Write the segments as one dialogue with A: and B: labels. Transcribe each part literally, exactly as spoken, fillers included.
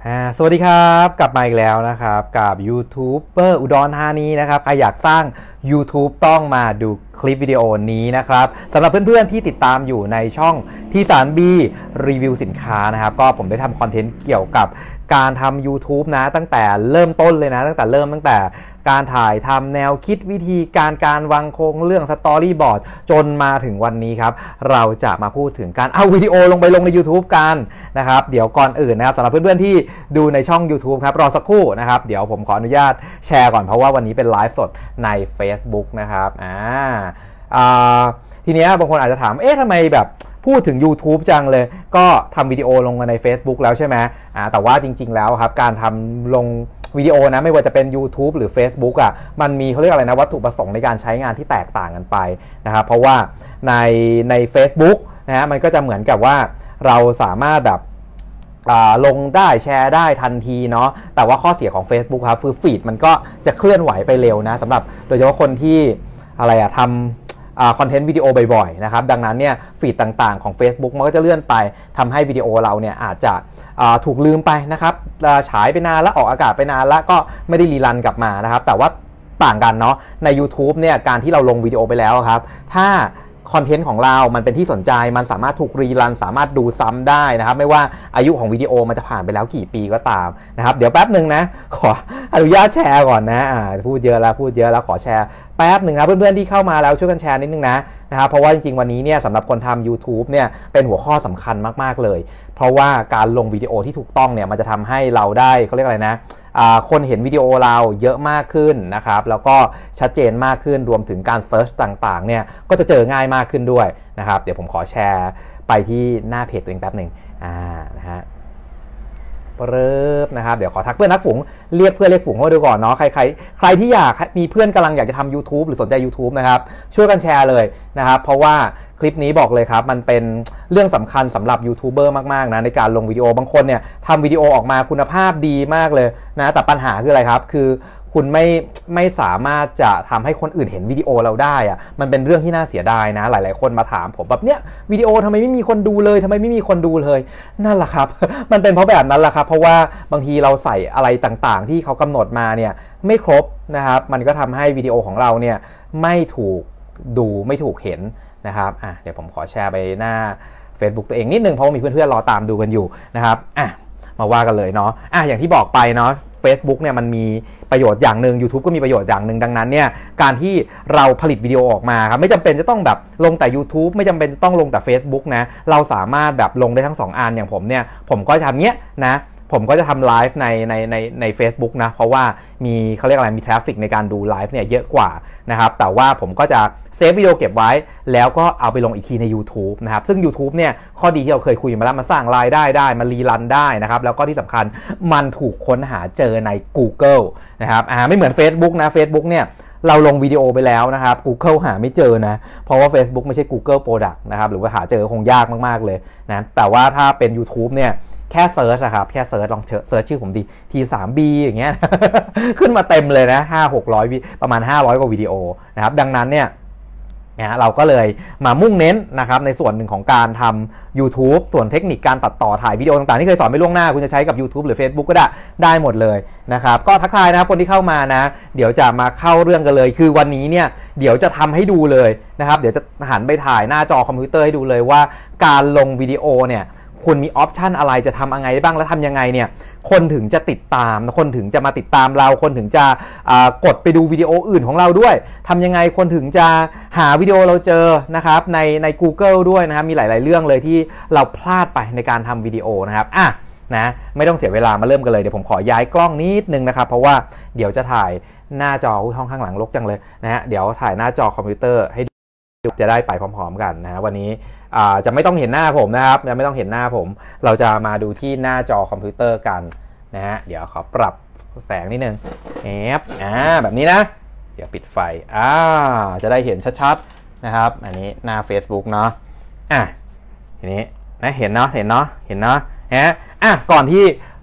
A: สวัสดีครับกลับมาอีกแล้วนะครับกับยูทูบเบอร์อุดรธานีนะครับใครอยากสร้าง YouTube ต้องมาดูคลิปวิดีโอนี้นะครับสำหรับเพื่อนๆที่ติดตามอยู่ในช่องที่สารบีรีวิวสินค้านะครับก็ผมได้ทำคอนเทนต์เกี่ยวกับการทำ YouTube นะตั้งแต่เริ่มต้นเลยนะตั้งแต่เริ่มตั้งแต่การถ่ายทำแนวคิดวิธีการการวางโครงเรื่องสตอรี่บอร์ดจนมาถึงวันนี้ครับเราจะมาพูดถึงการเอาวิดีโอลงไปลงใน YouTube กันนะครับเดี๋ยวก่อนอื่นนะครับสำหรับเพื่อนๆที่ดูในช่อง YouTube ครับรอสักครู่นะครับเดี๋ยวผมขออนุญาตแชร์ก่อนเพราะว่าวันนี้เป็นไลฟ์สดใน Facebook นะครับอ่าอ่าทีนี้บางคนอาจจะถามเอ๊ะทำไมแบบพูดถึง YouTube จังเลยก็ทำวิดีโอลงมาใน Facebook แล้วใช่ไหมอ่าแต่ว่าจริงๆแล้วครับการทำลงวิดีโอนะไม่ว่าจะเป็น YouTube หรือ Facebook อ่ะมันมีเขาเรียกอะไรนะวัตถุประสงค์ในการใช้งานที่แตกต่างกันไปนะครับเพราะว่าในใน Facebook นะฮะมันก็จะเหมือนกับว่าเราสามารถแบบลงได้แชร์ได้ทันทีเนาะแต่ว่าข้อเสียของ Facebook ครับคือฟีดมันก็จะเคลื่อนไหวไปเร็วนะสำหรับโดยเฉพาะคนที่อะไรอะทำคอนเทนต์วิดีโอบ่อยๆนะครับดังนั้นเนี่ยฟีดต่างๆของ Facebook มันก็จะเลื่อนไปทำให้วิดีโอเราเนี่ยอาจจะถูกลืมไปนะครับฉายไปนานแล้วออกอากาศไปนานแล้วก็ไม่ได้รีรันกลับมานะครับแต่ว่าต่างกันเนาะใน YouTube เนี่ยการที่เราลงวิดีโอไปแล้วครับถ้าคอนเทนต์ของเรามันเป็นที่สนใจมันสามารถถูกรีรันสามารถดูซ้ำได้นะครับไม่ว่าอายุของวิดีโอมันจะผ่านไปแล้วกี่ปีก็ตามนะครับเดี๋ยวแป๊บหนึ่งนะขออนุญาตแชร์ก่อนนะอ่าพูดเยอะแล้วพูดเยอะแล้วขอแชร์แป๊บหนึ่งนะเพื่อนๆที่เข้ามาแล้วช่วยกันแชร์นิดนึงนะนะครับเพราะว่าจริงๆวันนี้เนี่ยสำหรับคนทำ YouTube เนี่ยเป็นหัวข้อสำคัญมากๆเลยเพราะว่าการลงวิดีโอที่ถูกต้องเนี่ยมันจะทำให้เราได้เขาเรียกอะไรนะคนเห็นวิดีโอเราเยอะมากขึ้นนะครับแล้วก็ชัดเจนมากขึ้นรวมถึงการเซิร์ชต่างๆเนี่ยก็จะเจอง่ายมากขึ้นด้วยนะครับเดี๋ยวผมขอแชร์ไปที่หน้าเพจตัวเองแป๊บหนึ่งอ่านะฮะเริ่มนะครับเดี๋ยวขอทักเพื่อนนักฝูงเรียกเพื่อนเรียกฝูงเข้ามาดูก่อนเนาะใครใครใครที่อยากมีเพื่อนกำลังอยากจะทำ YouTube หรือสนใจ YouTube นะครับช่วยกันแชร์เลยนะครับเพราะว่าคลิปนี้บอกเลยครับมันเป็นเรื่องสำคัญสำหรับยูทูบเบอร์มากๆนะในการลงวิดีโอบางคนเนี่ยทำวิดีโอออกมาคุณภาพดีมากเลยนะแต่ปัญหาคืออะไรครับคือคุณไม่ไม่สามารถจะทำให้คนอื่นเห็นวิดีโอเราได้อะมันเป็นเรื่องที่น่าเสียดายนะหลายๆคนมาถามผมแบบเนี้ยวิดีโอทำไมไม่มีคนดูเลยทำไมไม่มีคนดูเลยนั่นแหละครับ มันเป็นเพราะแบบนั้นแหละครับเพราะว่าบางทีเราใส่อะไรต่างๆที่เขากำหนดมาเนี่ยไม่ครบนะครับมันก็ทำให้วิดีโอของเราเนี่ยไม่ถูกดูไม่ถูกเห็นนะครับอ่ะเดี๋ยวผมขอแชร์ไปหน้า Facebook ตัวเองนิดนึงเพราะว่ามีเพื่อนๆรอตามดูกันอยู่นะครับอ่ะมาว่ากันเลยเนาะอ่ะอย่างที่บอกไปเนาะFacebook เนี่ยมันมีประโยชน์อย่างหนึ่ง YouTube ก็มีประโยชน์อย่างหนึ่งดังนั้นเนี่ยการที่เราผลิตวิดีโอออกมาครับไม่จำเป็นจะต้องแบบลงแต่ YouTube ไม่จำเป็นจะต้องลงแต่ Facebook นะเราสามารถแบบลงได้ทั้งสองอันอย่างผมเนี่ยผมก็ทำเนี้ยนะผมก็จะทำไลฟ์ในในในใน Facebook นะเพราะว่ามีเขาเรียกอะไรมีทราฟฟิกในการดูไลฟ์เนี่ยเยอะกว่านะครับแต่ว่าผมก็จะเซฟวิดีโอเก็บไว้แล้วก็เอาไปลงอีกทีใน YouTube นะครับซึ่ง YouTube เนี่ยข้อดีที่เราเคยคุยมาแล้วมันสร้างรายได้ได้มันรีรันได้นะครับแล้วก็ที่สำคัญมันถูกค้นหาเจอใน Google นะครับอ่าไม่เหมือน Facebook นะ Facebook เนี่ยเราลงวิดีโอไปแล้วนะครับ Google หาไม่เจอนะเพราะว่า Facebook ไม่ใช่ Google Product นะครับหรือว่าหาเจอคงยากมากๆเลยนะแต่ว่าถ้าเป็น YouTube เนี่ยแค่เซิร์ชครับแค่เซิร์ชลองเซิร์ชชื่อผมดี ที ทรี บี อย่างเงี้ย ขึ้นมาเต็มเลยนะห้า หกร้อยประมาณห้าร้อยกว่าวิดีโอนะครับดังนั้นเนี่ยนะเราก็เลยมามุ่งเน้นนะครับในส่วนหนึ่งของการทำ YouTube ส่วนเทคนิคการตัดต่อถ่ายวิดีโอต่างๆที่เคยสอนไปล่วงหน้าคุณจะใช้กับ YouTube หรือ Facebook ก็ได้ได้หมดเลยนะครับก็ทักทายนะครับคนที่เข้ามานะเดี๋ยวจะมาเข้าเรื่องกันเลยคือวันนี้เนี่ยเดี๋ยวจะทำให้ดูเลยนะครับเดี๋ยวจะหันไปถ่ายหน้าจอคอมพิวเตอร์ให้ดูเลยว่าการลงวิดีโอเนี่ยคุณมีออปชันอะไรจะทำยังไงได้บ้างแล้วทำยังไงเนี่ยคนถึงจะติดตามคนถึงจะมาติดตามเราคนถึงจะกดไปดูวิดีโออื่นของเราด้วยทำยังไงคนถึงจะหาวิดีโอเราเจอนะครับในใน Google ด้วยนะครับมีหลายๆเรื่องเลยที่เราพลาดไปในการทำวิดีโอนะครับอ่ะนะไม่ต้องเสียเวลามาเริ่มกันเลยเดี๋ยวผมขอย้ายกล้องนิดนึงนะครับเพราะว่าเดี๋ยวจะถ่ายหน้าจอห้องข้างหลังรกจังเลยนะฮะเดี๋ยวถ่ายหน้าจอคอมพิวเตอร์ให้จะได้ไปพร้อมๆกันนะวันนี้จะไม่ต้องเห็นหน้าผมนะครับจะไม่ต้องเห็นหน้าผมเราจะมาดูที่หน้าจอคอมพิวเตอร์กันนะฮะเดี๋ยวขอปรับแสงนิดนึงแอบอ่าแบบนี้นะเดี๋ยวปิดไฟอ่าจะได้เห็นชัดๆนะครับอันนี้หน้า Facebook เนาะอ่ะทีนี้นะเห็นเนาะเห็นเนาะเห็นเนาะฮะอ่ะก่อนที่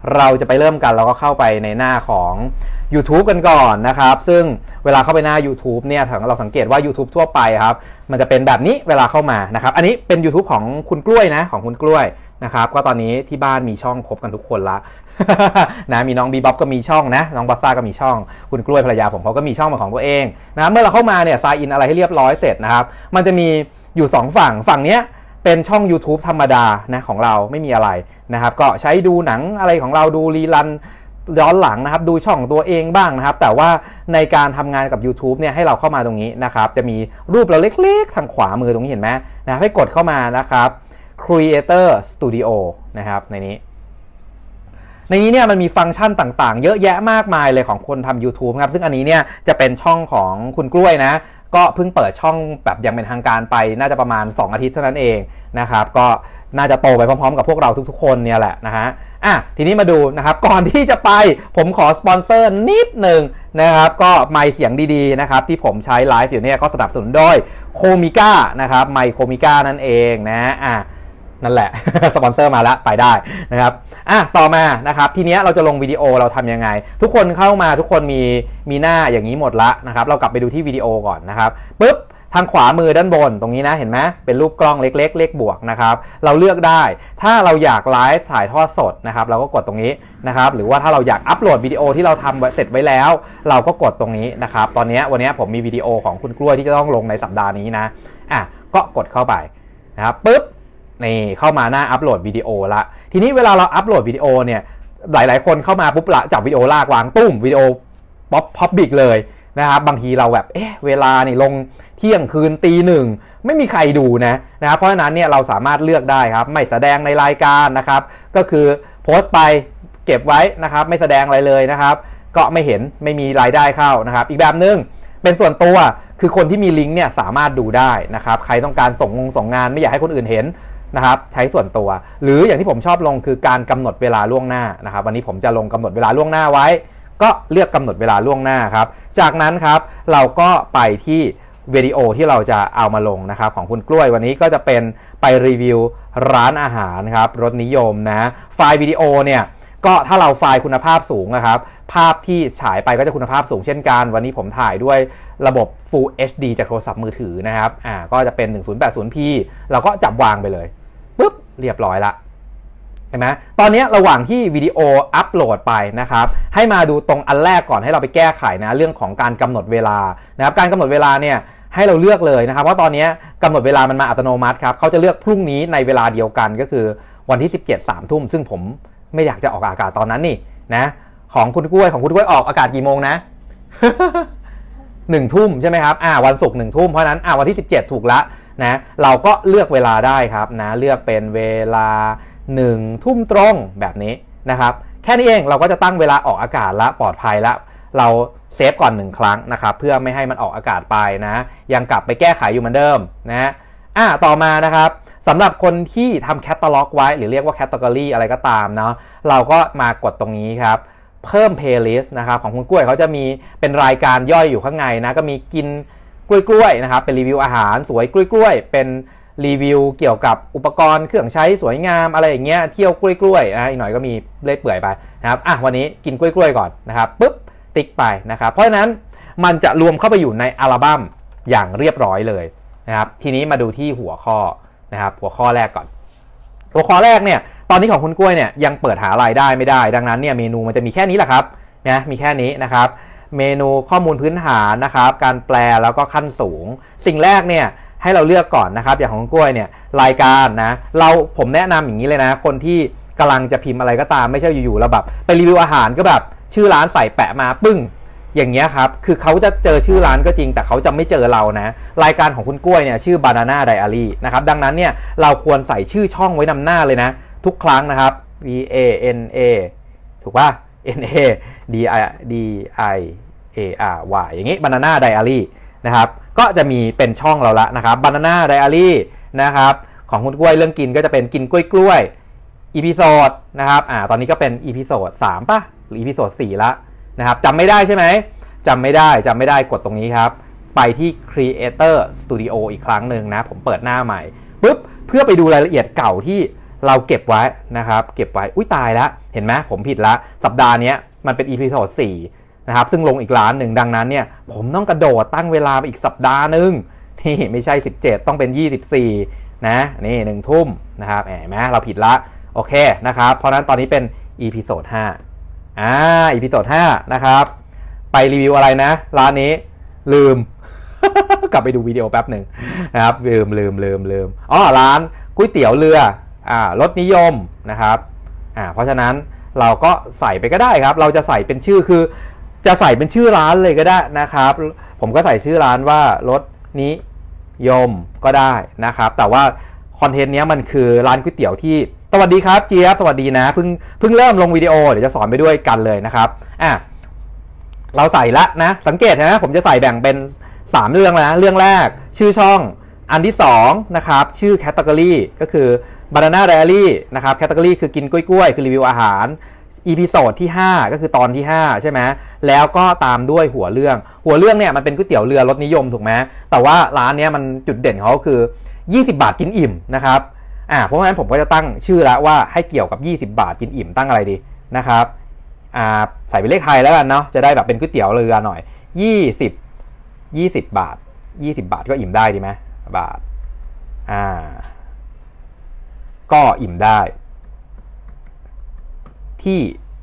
A: เราจะไปเริ่มกันเราก็เข้าไปในหน้าของ YouTube กันก่อนนะครับซึ่งเวลาเข้าไปหน้า YouTube เนี่ยเราสังเกตว่า YouTube ทั่วไปครับมันจะเป็นแบบนี้เวลาเข้ามานะครับอันนี้เป็น YouTube ของคุณกล้วยนะของคุณกล้วยนะครับก็ตอนนี้ที่บ้านมีช่องครบกันทุกคนละ นะมีน้องบีบ๊อบก็มีช่องนะน้องบัสซ่าก็มีช่องคุณกล้วยภรรยาผมเขาก็มีช่องเป็นของตัวเองนะเมื่อเราเข้ามาเนี่ย sign in อะไรให้เรียบร้อยเสร็จนะครับมันจะมีอยู่สองฝั่งฝั่งเนี้ยเป็นช่อง YouTube ธรรมดานะของเราไม่มีอะไรนะครับก็ใช้ดูหนังอะไรของเราดูรีรันย้อนหลังนะครับดูช่องตัวเองบ้างนะครับแต่ว่าในการทำงานกับ YouTube เนี่ยให้เราเข้ามาตรงนี้นะครับจะมีรูปเราเล็กๆทางขวามือตรงนี้เห็นไหมนะให้กดเข้ามานะครับ Creator Studio นะครับในนี้ในนี้เนี่ยมันมีฟังก์ชันต่างๆเยอะแยะมากมายเลยของคนทำ YouTube ครับซึ่งอันนี้เนี่ยจะเป็นช่องของคุณกล้วยนะก็เพิ่งเปิดช่องแบบยังเป็นทางการไปน่าจะประมาณสองอาทิตย์เท่านั้นเองนะครับก็น่าจะโตไปพร้อมๆกับพวกเราทุกๆคนเนี่ยแหละนะฮะอ่ะทีนี้มาดูนะครับก่อนที่จะไปผมขอสปอนเซอร์นิดหนึ่งนะครับก็ไมค์เสียงดีๆนะครับที่ผมใช้ไลฟ์อยู่เนี่ยก็สนับสนุนโดยโคมิก้านะครับไมค์โคมิก้านั่นเองนะอ่ะนั่นแหละ สปอนเซอร์มาแล้วไปได้นะครับอ่ะต่อมานะครับทีนี้เราจะลงวิดีโอเราทำยังไงทุกคนเข้ามาทุกคนมีมีหน้าอย่างนี้หมดละนะครับเรากลับไปดูที่วิดีโอก่อนนะครับปุ๊บทางขวามือด้านบนตรงนี้นะเห็นไหมเป็นรูปกล้องเล็กๆเลขบวกนะครับเราเลือกได้ถ้าเราอยากไลฟ์ถ่ายทอดสดนะครับเราก็กดตรงนี้นะครับหรือว่าถ้าเราอยากอัปโหลดวิดีโอที่เราทำเสร็จไว้แล้วเราก็กดตรงนี้นะครับตอนนี้วันนี้ผมมีวิดีโอของคุณกล้วยที่จะต้องลงในสัปดาห์นี้นะอ่ะก็กดเข้าไปนะครับปุ๊บนี่เข้ามาหน้าอัปโหลดวิดีโอละทีนี้เวลาเราอัปโหลดวิดีโอเนี่ยหลายๆคนเข้ามาปุ๊บละจับวิดีโอลากวางตุ้มวิดีโอป๊อปพับบิกเลยนะครับบางทีเราแบบเอ๊ะเวลานี่ลงเที่ยงคืนตีหนึ่งไม่มีใครดูนะนะครับเพราะฉะนั้นเนี่ยเราสามารถเลือกได้ครับไม่แสดงในรายการนะครับก็คือโพสต์ไปเก็บไว้นะครับไม่แสดงอะไรเลยนะครับก็ไม่เห็นไม่มีรายได้เข้านะครับอีกแบบนึงเป็นส่วนตัวคือคนที่มีลิงก์เนี่ยสามารถดูได้นะครับใครต้องการส่งงงส่งงานไม่อยากให้คนอื่นเห็นนะครับใช้ส่วนตัวหรืออย่างที่ผมชอบลงคือการกำหนดเวลาล่วงหน้านะครับวันนี้ผมจะลงกำหนดเวลาล่วงหน้าไว้ก็เลือกกำหนดเวลาล่วงหน้าครับจากนั้นครับเราก็ไปที่วิดีโอที่เราจะเอามาลงนะครับของคุณกล้วยวันนี้ก็จะเป็นไปรีวิวร้านอาหารครับรสนิยมนะไฟล์วิดีโอเนี่ยก็ถ้าเราไฟล์คุณภาพสูงนะครับภาพที่ฉายไปก็จะคุณภาพสูงเช่นกันวันนี้ผมถ่ายด้วยระบบ Full เอช ดี จากโทรศัพท์มือถือนะครับอ่าก็จะเป็น หนึ่งพันแปดสิบพี เราก็จับวางไปเลยปุ๊บเรียบร้อยละเห็นไหมตอนนี้ระหว่างที่วิดีโออัปโหลดไปนะครับให้มาดูตรงอันแรกก่อนให้เราไปแก้ไขนะเรื่องของการกำหนดเวลานะครับการกำหนดเวลาเนี่ยให้เราเลือกเลยนะครับว่าตอนนี้กำหนดเวลามันมาอัตโนมัติครับเขาจะเลือกพรุ่งนี้ในเวลาเดียวกันก็คือวันที่สิบเจ็ด สามทุ่มซึ่งผมไม่อยากจะออกอากาศตอนนั้นนี่นะของคุณกล้วยของคุณกล้วยออกอากาศกี่โมงนะ หนึ่งทุ่มใช่ไหมครับอ่าวันศุกร์หนึ่งทุ่มเพราะนั้นอ่าวันที่สิบเจ็ดถูกละนะเราก็เลือกเวลาได้ครับนะเลือกเป็นเวลาหนึ่งทุ่มตรงแบบนี้นะครับแค่นี้เองเราก็จะตั้งเวลาออกอากาศละปลอดภัยละเราเซฟก่อนหนึ่งครั้งนะครับเพื่อไม่ให้มันออกอากาศไปนะยังกลับไปแก้ไขอยู่เหมือนเดิมนะอ่ะต่อมานะครับสำหรับคนที่ทำแคตตาล็อกไว้หรือเรียกว่าแคตตากรีอะไรก็ตามเนาะเราก็มากดตรงนี้ครับเพิ่ม playlist นะครับของคุณกล้วยเขาจะมีเป็นรายการย่อยอยู่ข้างในนะก็มีกินกล้วยๆนะครับเป็นรีวิวอาหารสวยกล้วยๆเป็นรีวิวเกี่ยวกับอุปกรณ์เครื่องใช้สวยงามอะไรอย่างเงี้ยเที่ยวกล้วยๆนะอีกหน่อยก็มีเล่อยเปื่อยไปนะครับอ่ะวันนี้กินกล้วยๆก่อนนะครับปุ๊บติ๊กไปนะครับเพราะฉะนั้นมันจะรวมเข้าไปอยู่ในอัลบั้มอย่างเรียบร้อยเลยนะครับทีนี้มาดูที่หัวข้อนะครับหัวข้อแรกก่อนหัวข้อแรกเนี่ยตอนนี้ของคุณกล้วยเนี่ยยังเปิดหารายได้ไม่ได้ดังนั้นเนี่ยเมนูมันจะมีแค่นี้แหละครับนะมีแค่นี้นะครับเมนูข้อมูลพื้นฐานนะครับการแปลแล้วก็ขั้นสูงสิ่งแรกเนี่ยให้เราเลือกก่อนนะครับอย่างของคุณกล้วยเนี่ยรายการนะเราผมแนะนำอย่างนี้เลยนะคนที่กำลังจะพิมพ์อะไรก็ตามไม่ใช่อยู่ๆเราแบบไปรีวิวอาหารก็แบบชื่อร้านใส่แปะมาปึ้งอย่างเงี้ยครับคือเขาจะเจอชื่อร้านก็จริงแต่เขาจะไม่เจอเรานะรายการของคุณกล้วยเนี่ยชื่อ Banana Diary นะครับดังนั้นเนี่ยเราควรใส่ชื่อช่องไว้นำหน้าเลยนะทุกครั้งนะครับ B A N A ถูกป่ะ N A D I D I A R Y อย่างงี้ Banana Diary นะครับก็จะมีเป็นช่องเราละนะครับ Banana Diary นะครับของคุณกล้วยเรื่องกินก็จะเป็นกินกล้วยกล้วยอีพิโซดนะครับอ่าตอนนี้ก็เป็นอีพิโซดสามป่ะหรืออีพิโซดสี่ละนะครับจำไม่ได้ใช่ไหมจำไม่ได้จำไม่ได้กดตรงนี้ครับไปที่ Creator Studio อีกครั้งหนึ่งนะผมเปิดหน้าใหม่ปุ๊บเพื่อไปดูรายละเอียดเก่าที่เราเก็บไว้นะครับเก็บไว้อุ้ยตายแล้วเห็นไหมผมผิดละสัปดาห์นี้มันเป็นอีพิโซดสี่นะครับซึ่งลงอีกล้านหนึ่งดังนั้นเนี่ยผมต้องกระโดดตั้งเวลาไปอีกสัปดาห์หนึ่งที่ไม่ใช่สิบเจ็ดต้องเป็นยี่สิบสี่นะนี่หนึ่งทุ่มนะครับเห็นไหมเราผิดละโอเคนะครับเพราะนั้นตอนนี้เป็นอีพิโซดห้าอ่าอีพิโซดห้านะครับไปรีวิวอะไรนะร้านนี้ลืม กลับไปดูวิดีโอแป๊บหนึ่งนะครับลืมลืมลืมลืมอ๋อร้านก๋วยเตี๋ยวเรืออ่ารสนิยมนะครับอ่าเพราะฉะนั้นเราก็ใส่ไปก็ได้ครับเราจะใส่เป็นชื่อคือจะใส่เป็นชื่อร้านเลยก็ได้นะครับผมก็ใส่ชื่อร้านว่ารสนิยมก็ได้นะครับแต่ว่าคอนเทนต์นี้มันคือร้านก๋วยเตี๋ยวที่สวัสดีครับเจี๊ยบสวัสดีนะเพิ่งเพิ่งเริ่มลงวิดีโอเดี๋ยวจะสอนไปด้วยกันเลยนะครับอ่ะเราใส่ละนะสังเกตนะผมจะใส่แบ่งเป็นสามเรื่องนะเรื่องแรกชื่อช่องอันที่สองนะครับชื่อแคตตากรีก็คือ Banana Diary นะครับแคตตากรีคือกินกล้วยๆคือรีวิวอาหารอีพิโซดที่ห้าก็คือตอนที่ห้าใช่ไหมแล้วก็ตามด้วยหัวเรื่องหัวเรื่องเนี่ยมันเป็นก๋วยเตี๋ยวเรือรสนิยมถูกไหมแต่ว่าร้านนี้มันจุดเด่นเขาคือยี่สิบบาทกินอิ่มนะครับอ่าเพราะฉะนั้นผมก็จะตั้งชื่อแล้วว่าให้เกี่ยวกับยี่สิบบาทกินอิ่มตั้งอะไรดีนะครับอ่าใส่เป็นเลขไทยแล้วกันเนาะจะได้แบบเป็นก๋วยเตี๋ยวเรือหน่อยยี่สิบ ยี่สิบบาทยี่สิบบาทก็อิ่มได้ดีไหมบาทอ่าก็อิ่มได้ที่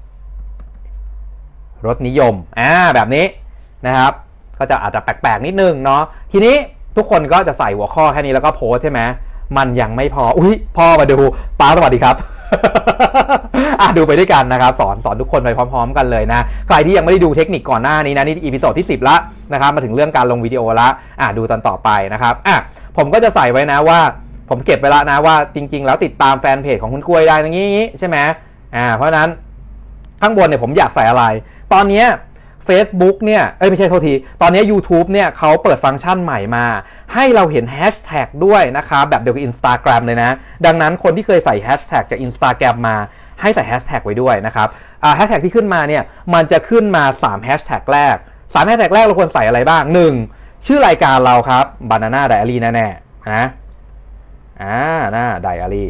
A: รสนิยมอ่าแบบนี้นะครับก็จะอาจจะแปลกๆนิดนึงเนาะทีนี้ทุกคนก็จะใส่หัวข้อแค่นี้แล้วก็โพสใช่ไหมมันยังไม่พออุ้ยพ่อมาดูป้าสวัสดีครับ อ่ะดูไปด้วยกันนะครับสอนสอนทุกคนไปพร้อมๆกันเลยนะใครที่ยังไม่ได้ดูเทคนิคก่อนหน้านี้นะนี่อีพิโซดที่สิบละนะครับมาถึงเรื่องการลงวิดีโอละอ่ะดูตอนต่อไปนะครับอ่ะผมก็จะใส่ไว้นะว่าผมเก็บไว้ละนะว่าจริงๆแล้วติดตามแฟนเพจของคุณกล้วยได้อย่างนี้ใช่ไหมอ่าเพราะฉะนั้นข้างบนเนี่ยผมอยากใส่อะไรตอนนี้ Facebook เนี่ยเอ้ยไม่ใช่โทษทีตอนนี้ YouTube เนี่ยเขาเปิดฟังก์ชันใหม่มาให้เราเห็นแฮชแท็กด้วยนะครับแบบเดียวกับ Instagram เลยนะดังนั้นคนที่เคยใส่แฮชแท็กจาก Instagram มาให้ใส่แฮชแท็กไว้ด้วยนะครับอ่าแฮชแท็กที่ขึ้นมาเนี่ยมันจะขึ้นมาสามแฮชแท็กแรกสามแฮชแท็กแรกเราควรใส่อะไรบ้างหนึ่งชื่อรายการเราครับ Banana Diary แน่ๆนะอ่าน่า Diary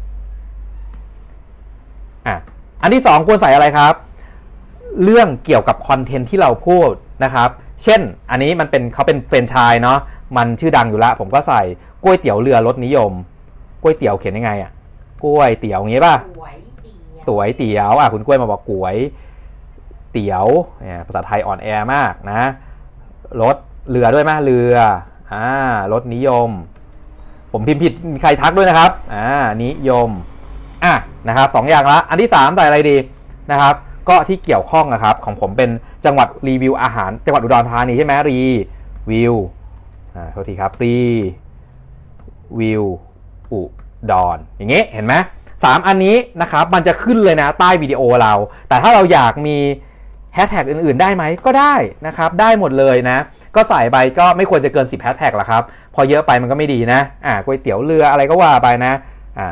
A: อ่ะอันที่สองควรใส่อะไรครับเรื่องเกี่ยวกับคอนเทนต์ที่เราพูดนะครับเช่นอันนี้มันเป็นเขาเป็นแฟรนไชส์เนาะมันชื่อดังอยู่แล้วผมก็ใส่ก๋วยเตี๋ยวเรือรสนิยมก๋วยเตี๋ยวเขียนยังไงอ่ะก๋วยเตี๋ยวอย่างงี้ป่ะก๋วยเตี๋ยวอ่ะคุณกล้วยมาบอกก๋วยเตี๋ยวเนี่ยภาษาไทยอ่อนแอมากนะรถเรือด้วยมั้ยเรืออ่ารสนิยมผมพิมพ์ผิดมีใครทักด้วยนะครับอ่านิยมอ่ะนะครับสองอย่างละอันที่สามใส่อะไรดีนะครับก็ที่เกี่ยวข้องนะครับของผมเป็นจังหวัดรีวิวอาหารจังหวัดอุดรธานีใช่ไหมรีวิวอ่าโทษทีครับรีวิวอุดรอย่างงี้เห็นไหมสามอันนี้นะครับมันจะขึ้นเลยนะใต้วิดีโอเราแต่ถ้าเราอยากมีแฮชแท็กอื่นๆได้ไหมก็ได้นะครับได้หมดเลยนะก็ใส่ไปก็ไม่ควรจะเกินสิบแฮชแท็กหรอกครับพอเยอะไปมันก็ไม่ดีนะอ่าก๋วยเตี๋ยวเรืออะไรก็ว่าไปนะอ่า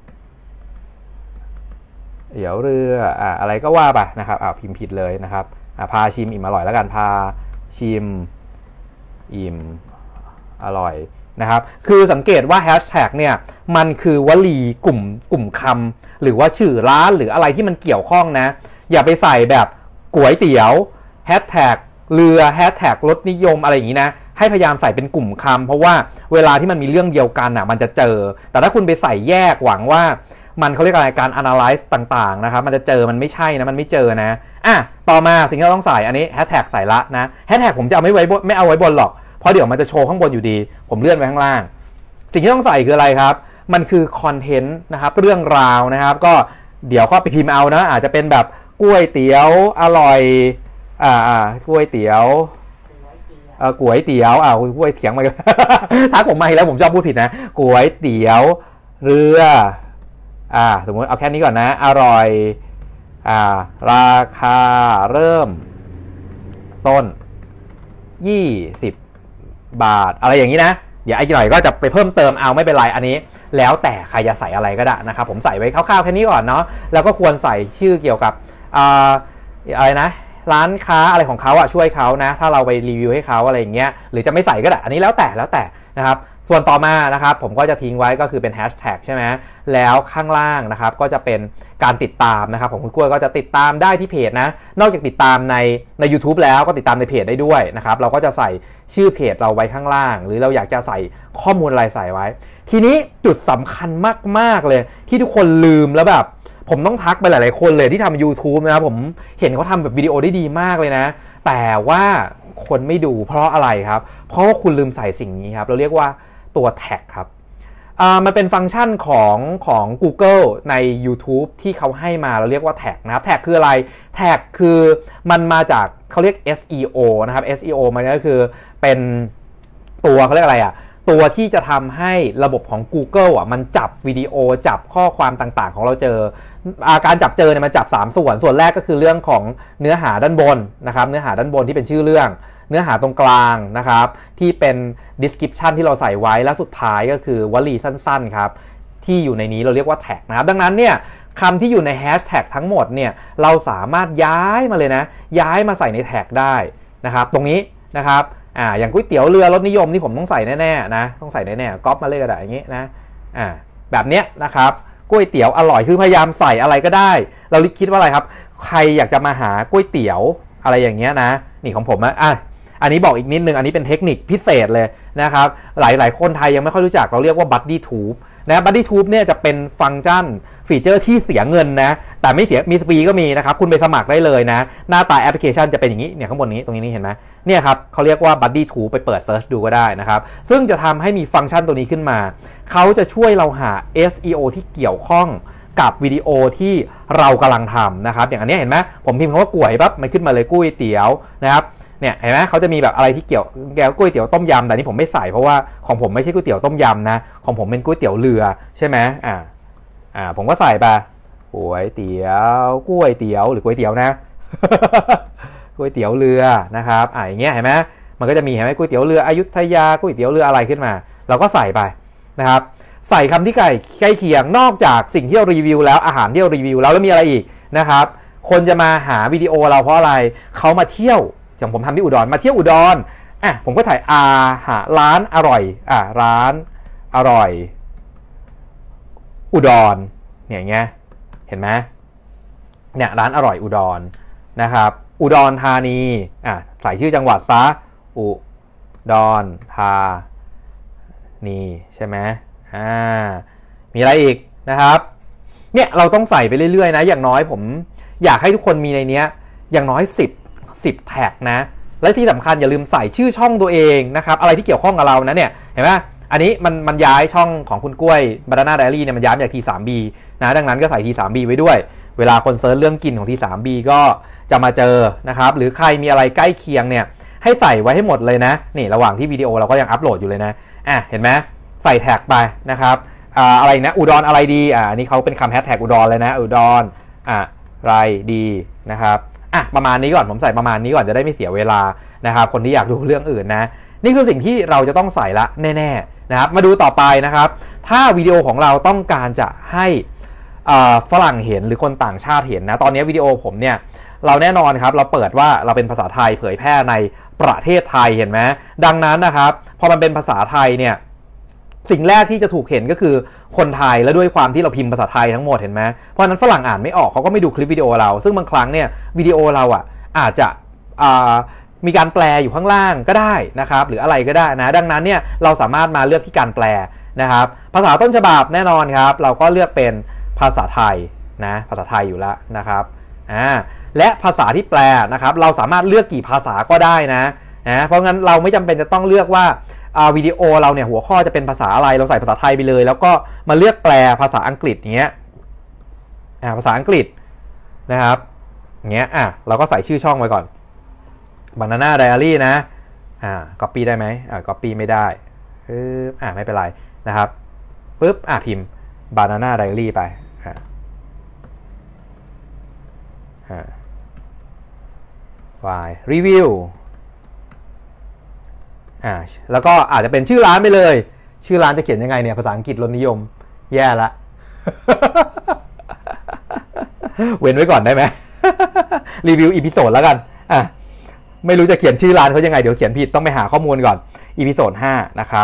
A: เดี๋ยวเรืออ่าอะไรก็ว่าไปนะครับอ่าพิมพ์ผิดเลยนะครับอ่าพาชิมอิ่มอร่อยแล้วกันพาชิมอิ่มอร่อยนะครับคือสังเกตว่าแฮชแท็กเนี่ยมันคือวลีกลุ่มกลุ่มคำหรือว่าชื่อร้านหรืออะไรที่มันเกี่ยวข้องนะอย่าไปใส่แบบก๋วยเตี๋ยวแฮชแท็กเรือแฮชแท็กรสนิยมอะไรอย่างนี้นะให้พยายามใส่เป็นกลุ่มคำเพราะว่าเวลาที่มันมีเรื่องเดียวกันอ่ะมันจะเจอแต่ถ้าคุณไปใส่แยกหวังว่ามันเขาเรียกอะไรการ analyze ต่างๆนะครับมันจะเจอมันไม่ใช่นะมันไม่เจอนะอ่ะต่อมาสิ่งที่เราต้องใส่อันนี้แฮชแท็กใส่ละนะแฮชแท็กผมจะเอาไม่ไว้ไม่เอาไว้บนหรอกเพราะเดี๋ยวมันจะโชว์ข้างบนอยู่ดีผมเลื่อนไปข้างล่างสิ่งที่ต้องใส่คืออะไรครับมันคือคอนเทนต์นะครับเรื่องราวนะครับก็เดี๋ยวก็ไปพิมพ์เอานะอาจจะเป็นแบบก๋วยเตี๋ยวอร่อยอ่าอ่าก๋วยเตี๋ยวเออก๋วยเตี๋ยวอ่าก๋วยเถียงมาทักผมมาอีกแล้วผมชอบพูดผิดนะก๋วยเตี๋ยวเรืออ่าสมมติเอาแค่นี้ก่อนนะอร่อยอ่าราคาเริ่มต้นยี่สิบบาทอะไรอย่างนี้นะเดี๋ยวไอ้หน่อยก็จะไปเพิ่มเติมเอาไม่เป็นไรอันนี้แล้วแต่ใครจะใส่อะไรก็ได้นะครับผมใส่ไว้คร่าวๆแค่นี้ก่อนเนาะแล้วก็ควรใส่ชื่อเกี่ยวกับอ่าอะไรนะร้านค้าอะไรของเขาอ่ะช่วยเขานะถ้าเราไปรีวิวให้เขาอะไรอย่างเงี้ยหรือจะไม่ใส่ก็ได้อันนี้แล้วแต่แล้วแต่นะครับส่วนต่อมานะครับผมก็จะทิ้งไว้ก็คือเป็นแฮชแท็กใช่ไหมแล้วข้างล่างนะครับก็จะเป็นการติดตามนะครับผมคุณกล้วยก็จะติดตามได้ที่เพจนะนอกจากติดตามในใน YouTube แล้วก็ติดตามในเพจได้ด้วยนะครับเราก็จะใส่ชื่อเพจเราไว้ข้างล่างหรือเราอยากจะใส่ข้อมูลอะไรใส่ไว้ทีนี้จุดสำคัญมากๆเลยที่ทุกคนลืมแล้วแบบผมต้องทักไปหลายๆคนเลยที่ทำ YouTube นะครับผมเห็นเขาทำแบบวิดีโอได้ดีมากเลยนะแต่ว่าคนไม่ดูเพราะอะไรครับเพราะว่าคุณลืมใส่สิ่งนี้ครับเราเรียกว่าตัวแท็กครับมันเป็นฟังก์ชันของของ Google ใน YouTube ที่เขาให้มาเราเรียกว่าแท็กนะครับแท็กคืออะไรแท็กคือมันมาจากเขาเรียก เอส อี โอ นะครับ เอส อี โอ มันก็คือเป็นตัวเขาเรียกอะไรอ่ะตัวที่จะทำให้ระบบของ Google อ่ะมันจับวิดีโอจับข้อความต่างๆของเราเจออาการจับเจอเนี่ยมันจับสามส่วนส่วนแรกก็คือเรื่องของเนื้อหาด้านบนนะครับเนื้อหาด้านบนที่เป็นชื่อเรื่องเนื้อหาตรงกลางนะครับที่เป็น description ที่เราใส่ไว้และสุดท้ายก็คือวลีสั้นๆครับที่อยู่ในนี้เราเรียกว่าแท็กนะครับดังนั้นเนี่ยคำที่อยู่ในแฮชแท็กทั้งหมดเนี่ยเราสามารถย้ายมาเลยนะย้ายมาใส่ในแท็กได้นะครับตรงนี้นะครับอ่าอย่างก๋วยเตี๋ยวเรือรสนิยมที่ผมต้องใส่แน่ๆนะต้องใส่แน่ๆก๊อปมาเลยก็ได้อย่างงี้นะอ่าแบบเนี้ยนะครับก๋วยเตี๋ยวอร่อยคือพยายามใส่อะไรก็ได้เราคิดว่าอะไรครับใครอยากจะมาหาก๋วยเตี๋ยวอะไรอย่างเงี้ยนะนี่ของผมนะอ่ะอันนี้บอกอีกนิดนึงอันนี้เป็นเทคนิคพิเศษเลยนะครับหลายๆคนไทยยังไม่ค่อยรู้จักเราเรียกว่า BuddyTube นะ BuddyTube เนี่ยจะเป็นฟังก์ชันฟีเจอร์ที่เสียเงินนะแต่ไม่เสียมีฟรีก็มีนะครับคุณไปสมัครได้เลยนะหน้าตาแอปพลิเคชันจะเป็นอย่างนี้เนี่ยข้างบนนี้ตรงนี้เห็นไหมเนี่ยครับเขาเรียกว่า BuddyTube ไปเปิดเซิร์ชดูก็ได้นะครับซึ่งจะทำให้มีฟังก์ชันตัวนี้ขึ้นมาเขาจะช่วยเราหา เอส อี โอ ที่เกี่ยวข้องกับวิดีโอที่เรากำลังทำนะครับอย่างอันนี้เห็นไหมผมพิมพ์คำว่าก๋วยปั๊บมันขึ้นมาเลยก๋วยเตี๋ยวนะครับเนี่ยเห็นไหมเขาจะมีแบบอะไรที่เกี่ยวแกวก๋วยเตี๋ยวต้มยำแต่นี่ผมไม่ใส่เพราะว่าของผมไม่ใช่ก๋วยเตี๋ยวต้มยำนะของผมเป็นก๋วยเตี๋ยวเรือใช่ไหมอ่าอ่าผมก็ใส่ไปก๋วยเตี๋ยวก๋วยเตี๋ยวหรือก๋วยเตี๋ยวนะก๋วยเตี๋ยวเรือนะครับอ่าอย่างเงี้ยเห็นไหมมันก็จะมีเห็นไหมก๋วยเตี๋ยวเรืออยุธยาก๋วยเตี๋ยวเรืออะไรขึ้นมาเราก็ใส่ไปนะครับใส่คำที่ใกล้ใกล้เคียงนอกจากสิ่งที่เรารีวิวแล้วอาหารที่เรารีวิวแล้วแล้วมีอะไรอีกนะครับคนจะมาหาวิดีโอเราเพราะอะไรเขามาเที่ยวอย่างผมทำที่อุดรมาเที่ยวอุดรอ่ะผมก็ถ่ายอาหารร้านอร่อยอ่ะร้านอร่อยอุดรเนี่ยอย่างเงี้ยเห็นไหมเนี่ยร้านอร่อยอุดรนะครับอุดรธานีอ่ะใส่ชื่อจังหวัดซะอุดรธานีใช่ไหมอ่ามีอะไรอีกนะครับเนี่ยเราต้องใส่ไปเรื่อยๆนะอย่างน้อยผมอยากให้ทุกคนมีในนี้อย่างน้อยสิบ สิบแท็กนะและที่สำคัญอย่าลืมใส่ชื่อช่องตัวเองนะครับอะไรที่เกี่ยวข้องกับเรานะเนี่ยเห็นไหมอันนี้มันมันย้ายช่องของคุณกล้วย Banana Diary เนี่ยมันย้ายมาจาก ที ทรี บี นะดังนั้นก็ใส่ ที ทรี บี ไว้ด้วยเวลาคนเซิร์ชเรื่องกินของ ที ทรี บี ก็จะมาเจอนะครับหรือใครมีอะไรใกล้เคียงเนี่ยให้ใส่ไว้ให้หมดเลยนะนี่ระหว่างที่วิดีโอเราก็ยังอัปโหลดอยู่เลยนะอ่ะเห็นไหมใส่แท็กไปนะครับอ่าอะไรนะอุดรอะไรดีอ่าอันนี้เขาเป็นคำแฮชแท็กอุดรเลยนะอุดรอ่ะอะไรดีนะครับอ่ะประมาณนี้ก่อนผมใส่ประมาณนี้ก่อนจะได้ไม่เสียเวลานะครับคนที่อยากดูเรื่องอื่นนะนี่คือสิ่งที่เราจะต้องใส่ละแน่ๆนะครับมาดูต่อไปนะครับถ้าวิดีโอของเราต้องการจะให้ฝรั่งเห็นหรือคนต่างชาติเห็นนะตอนนี้วิดีโอผมเนี่ยเราแน่นอนครับเราเปิดว่าเราเป็นภาษาไทยเผยแพร่ในประเทศไทยเห็นไหมดังนั้นนะครับพอมันเป็นภาษาไทยเนี่ยสิ่งแรกที่จะถูกเห็นก็คือคนไทยและด้วยความที่เราพิมพ์ภาษาไทยทั้งหมดเห็นไหมเพราะนั้นฝรั่งอ่านไม่ออกเขาก็ไม่ดูคลิปวิดีโอเราซึ่งบางครั้งเนี่ยวิดีโอเราอ่ะอาจจะมีการแปลอยู่ข้างล่างก็ได้นะครับหรืออะไรก็ได้นะดังนั้นเนี่ยเราสามารถมาเลือกที่การแปลนะครับภาษาต้นฉบับแน่นอนครับเราก็เลือกเป็นภาษาไทยนะภาษาไทยอยู่แล้วนะครับอ่าและภาษาที่แปลนะครับเราสามารถเลือกกี่ภาษาก็ได้นะนะเพราะงั้นเราไม่จำเป็นจะต้องเลือกว่าวิดีโอเราเนี่ยหัวข้อจะเป็นภาษาอะไรเราใส่ภาษาไทยไปเลยแล้วก็มาเลือกแปลภาษาอังกฤษอย่างเงี้ยอ่าภาษาอังกฤษนะครับอย่างเงี้ยอ่ะเราก็ใส่ชื่อช่องไว้ก่อน Banana Diary นะอ่า copy ได้ไหมอ่า copy ไม่ได้ปึ๊บอ่าไม่เป็นไรนะครับปึ๊บอ่าพิมพ์ Banana Diary ไปอ่าอ่า y reviewอ่าแล้วก็อาจจะเป็นชื่อร้านไปเลยชื่อร้านจะเขียนยังไงเนี่ยภาษาอังกฤษรสนิยมแย่ละ เว้นไว้ก่อนได้ไหม รีวิวอีพิโซดแล้วกันอ่ะไม่รู้จะเขียนชื่อร้านเขายังไงเดี๋ยวเขียนผิดต้องไปหาข้อมูลก่อนอีพิโซดห้านะครับ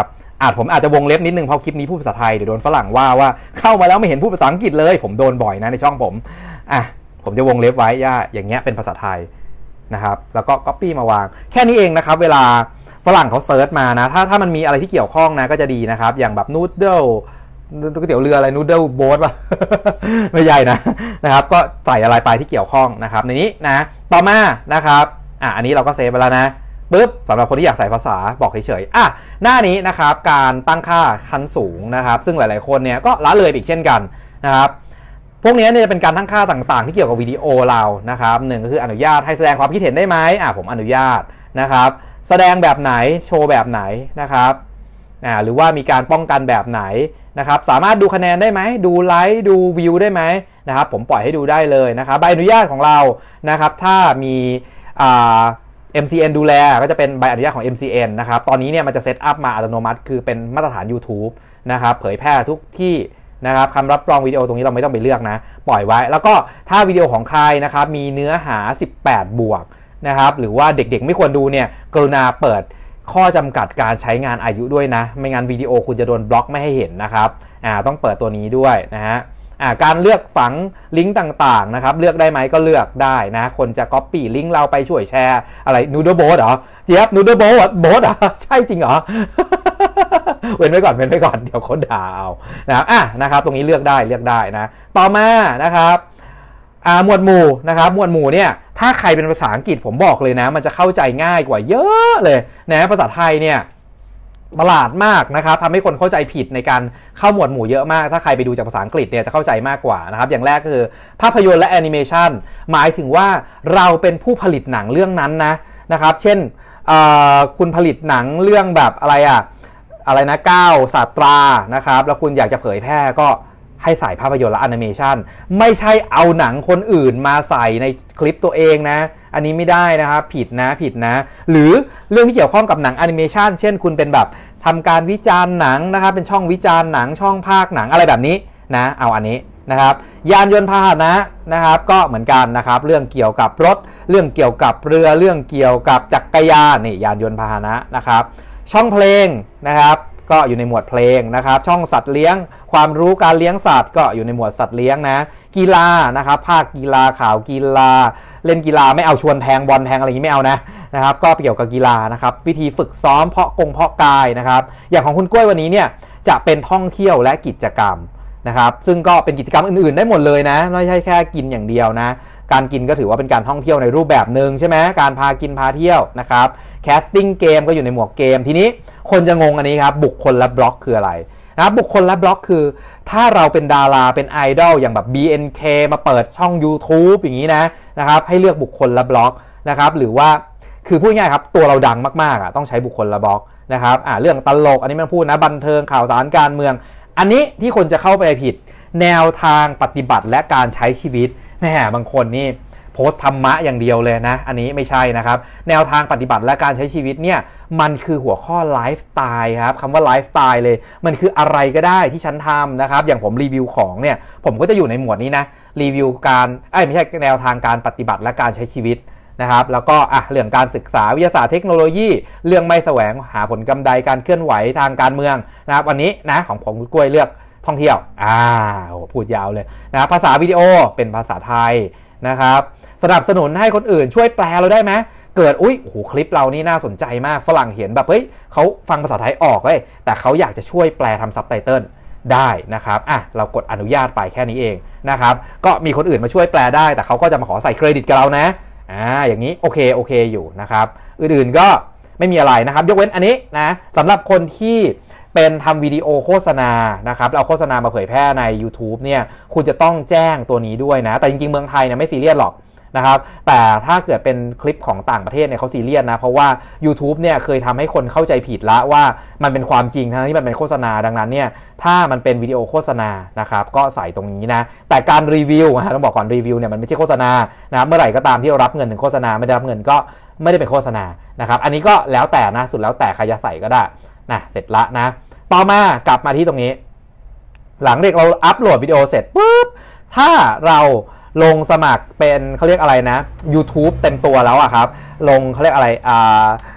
A: อาจผมอาจจะวงเล็บนิดนึงเพราะคลิปนี้พูดภาษาไทยเดี๋ยวโดนฝรั่งว่าว่าเข้ามาแล้วไม่เห็นพูดภาษาอังกฤษเลยผมโดนบ่อยนะในช่องผมอ่ะผมจะวงเล็บไว้ย่าอย่างเงี้ยเป็นภาษาไทยนะครับแล้วก็ copy มาวางแค่นี้เองนะครับเวลาฝรั่งเขาเซิร์ชมานะถ้าถ้ามันมีอะไรที่เกี่ยวข้องนะก็จะดีนะครับอย่างแบบนูดเดิลก๋วยเตี๋ยวเรืออะไรนูดเดิลโบ๊ทป่ะ ไม่ใช่นะนะครับก็ใส่อะไรไปที่เกี่ยวข้องนะครับในนี้นะต่อมานะครับอ่ะอันนี้เราก็เซฟไปแล้วนะปึ๊บสำหรับคนที่อยากใส่ภาษาบอกเฉยๆอ่ะหน้านี้นะครับการตั้งค่าขั้นสูงนะครับซึ่งหลายๆคนเนี่ยก็ละเลยอีกเช่นกันนะครับพวกนี้เนี่ยเป็นการตั้งค่าต่างๆที่เกี่ยวกับวิดีโอเรานะครับหนึ่งก็คืออนุญาตให้แสดงความคิดเห็นได้ไหมอ่ะผมอนุญาตนะครับแสดงแบบไหนโชว์แบบไหนนะครับอ่าหรือว่ามีการป้องกันแบบไหนนะครับสามารถดูคะแนนได้ไหมดูไลค์ดูวิวได้ไหมนะครับผมปล่อยให้ดูได้เลยนะครับใบอนุญาตของเรานะครับถ้ามีอ่า เอ็ม ซี เอ็น ดูแลก็จะเป็นใบอนุญาตของ เอ็ม ซี เอ็น นะครับตอนนี้เนี่ยมันจะเซตอัพมาอัตโนมัติคือเป็นมาตรฐาน YouTube นะครับเผยแพร่ทุกที่นะครับคำรับรองวิดีโอตรงนี้เราไม่ต้องไปเลือกนะปล่อยไว้แล้วก็ถ้าวิดีโอของใครนะครับมีเนื้อหาสิบแปดบวกนะครับหรือว่าเด็กๆไม่ควรดูเนี่ยกรุณาเปิดข้อจำกัดการใช้งานอายุด้วยนะไม่งั้นวิดีโอคุณจะโดนบล็อกไม่ให้เห็นนะครับอ่าต้องเปิดตัวนี้ด้วยนะฮะอ่าการเลือกฝังลิงก์ต่างๆนะครับเลือกได้ไหมก็เลือกได้นะคนจะ copy ลิงก์เราไปช่วยแชร์อะไร Noodle Boat เหรอเจี๊ยบ Noodle Boat โบ๊ทเหรอใช่จริงเหรอ เว้นไว้ก่อนเว้นไว้ก่อนเดี๋ยวเขาด่าเอานะครับอ่ะนะครับตรงนี้เลือกได้เลือกได้นะต่อมานะครับอ่าหมวดหมู่นะครับหมวดหมู่เนี่ยถ้าใครเป็นภาษาอังกฤษผมบอกเลยนะมันจะเข้าใจง่ายกว่าเยอะเลยนะภาษาไทยเนี่ยประหลาดมากนะครับทำให้คนเข้าใจผิดในการเข้าหมวดหมู่เยอะมากถ้าใครไปดูจากภาษาอังกฤษเนี่ยจะเข้าใจมากกว่านะครับอย่างแรกก็คือภาพยนตร์และแอนิเมชันหมายถึงว่าเราเป็นผู้ผลิตหนังเรื่องนั้นนะนะครับเช่นคุณผลิตหนังเรื่องแบบอะไรอะอะไรนะเก้าศาสตรานะครับแล้วคุณอยากจะเผยแพร่ก็ให้ใส่ภาพยนตร์และแอนิเมชันไม่ใช่เอาหนังคนอื่นมาใส่ในคลิปตัวเองนะอันนี้ไม่ได้นะครับผิดนะผิดนะหรือเรื่องที่เกี่ยวข้องกับหนังแอนิเมชันเช่นคุณเป็นแบบทำการวิจารณ์หนังนะครับเป็นช่องวิจารณ์หนังช่องภาคหนังอะไรแบบนี้นะเอาอันนี้นะครับยานยนต์พาหนะนะครับก็เหมือนกันนะครับเรื่องเกี่ยวกับรถเรื่องเกี่ยวกับเรือเรื่องเกี่ยวกับจักรยานนี่ยานยนต์พาหนะนะครับช่องเพลงนะครับก็อยู่ในหมวดเพลงนะครับช่องสัตว์เลี้ยงความรู้การเลี้ยงสัตว์ก็อยู่ในหมวดสัตว์เลี้ยงนะกีฬานะครับภาคกีฬาข่าวกีฬาเล่นกีฬาไม่เอาชวนแทงบอลแทงอะไรอย่างนี้ไม่เอานะนะครับก็เกี่ยวกับกีฬานะครับวิธีฝึกซ้อมเพาะกงเพาะกายนะครับอย่างของคุณกล้วยวันนี้เนี่ยจะเป็นท่องเที่ยวและกิจกรรมนะครับซึ่งก็เป็นกิจกรรมอื่นๆได้หมดเลยนะไม่ใช่แค่กินอย่างเดียวนะการกินก็ถือว่าเป็นการท่องเที่ยวในรูปแบบหนึ่งใช่ไหมการพากินพาเที่ยวนะครับแคสติ้งเกมก็อยู่ในหมวกเกมทีนี้คนจะงงอันนี้ครับบุคคลและบล็อกคืออะไรนะบุคคลและบล็อกคือถ้าเราเป็นดาราเป็นไอดอลอย่างแบบ บี เอ็น เค มาเปิดช่อง YouTube อย่างนี้นะนะครับให้เลือกบุคคลและบล็อกนะครับหรือว่าคือพูดง่ายครับตัวเราดังมากๆอ่ะต้องใช้บุคคลและบล็อกนะครับอ่าเรื่องตลกอันนี้ไม่ต้องพูดนะบันเทิงข่าวสารการเมืองอันนี้ที่คนจะเข้าไปผิดแนวทางปฏิบัติและการใช้ชีวิตแม่บางคนนี่โพสต์ธรรมะอย่างเดียวเลยนะอันนี้ไม่ใช่นะครับแนวทางปฏิบัติและการใช้ชีวิตเนี่ยมันคือหัวข้อไลฟ์สไตล์ครับคำว่าไลฟ์สไตล์เลยมันคืออะไรก็ได้ที่ฉันทำนะครับอย่างผมรีวิวของเนี่ยผมก็จะอยู่ในหมวดนี้นะรีวิวการไอ้ไม่ใช่แนวทางการปฏิบัติและการใช้ชีวิตนะครับแล้วก็อ่ะเรื่องการศึกษาวิทยาศาสตร์เทคโนโลยีเรื่องไม่แสวงหาผลกำไรการเคลื่อนไหวทางการเมืองนะครับวันนี้นะของผมกล้วยเลือกท่องเที่ยวอ่าโหพูดยาวเลยนะภาษาวิดีโอเป็นภาษาไทยนะครับสนับสนุนให้คนอื่นช่วยแปลเราได้ไหมเกิดอุ้ยโอ้โหคลิปเรานี่น่าสนใจมากฝรั่งเห็นแบบเฮ้ยเขาฟังภาษาไทยออกเว้ยแต่เขาอยากจะช่วยแปลทำซับไตเติลได้นะครับอ่ะเรากดอนุญาตไปแค่นี้เองนะครับก็มีคนอื่นมาช่วยแปลได้แต่เขาก็จะมาขอใส่เครดิตกับเรานะอ่าอย่างนี้โอเคโอเคอยู่นะครับอื่นๆก็ไม่มีอะไรนะครับยกเว้นอันนี้นะสำหรับคนที่เป็นทำวิดีโอโฆษณานะครับเอาโฆษณามาเผยแพร่ใน YouTube เนี่ยคุณจะต้องแจ้งตัวนี้ด้วยนะแต่จริงๆเมืองไทยเนี่ยไม่ซีเรียสหรอกนะครับแต่ถ้าเกิดเป็นคลิปของต่างประเทศเนี่ยเขาซีเรียสนะเพราะว่า YouTube เนี่ยเคยทำให้คนเข้าใจผิดละว่ามันเป็นความจริงทั้งที่มันเป็นโฆษณาดังนั้นเนี่ยถ้ามันเป็นวิดีโอโฆษณานะครับก็ใส่ตรงนี้นะแต่การรีวิวนะต้องบอกก่อนรีวิวเนี่ยมันไม่ใช่โฆษณานะเมื่อไหร่ก็ตามที่เรารับเงินถึงโฆษณาไม่ได้รับเงินก็ไม่ได้เป็นโฆษณานะครับอันนี้ก็แล้วแต่นะสุดแล้วแต่ใครจะใส่ก็ได้นะเสร็จละนะต่อมากลับมาที่ตรงนี้หลังจากเราอัปโหลดวิดีโอเสร็จปุ๊บถ้าเราลงสมัครเป็นเขาเรียกอะไรนะ YouTube เต็มตัวแล้วอะครับลงเขาเรียกอะไรอ่า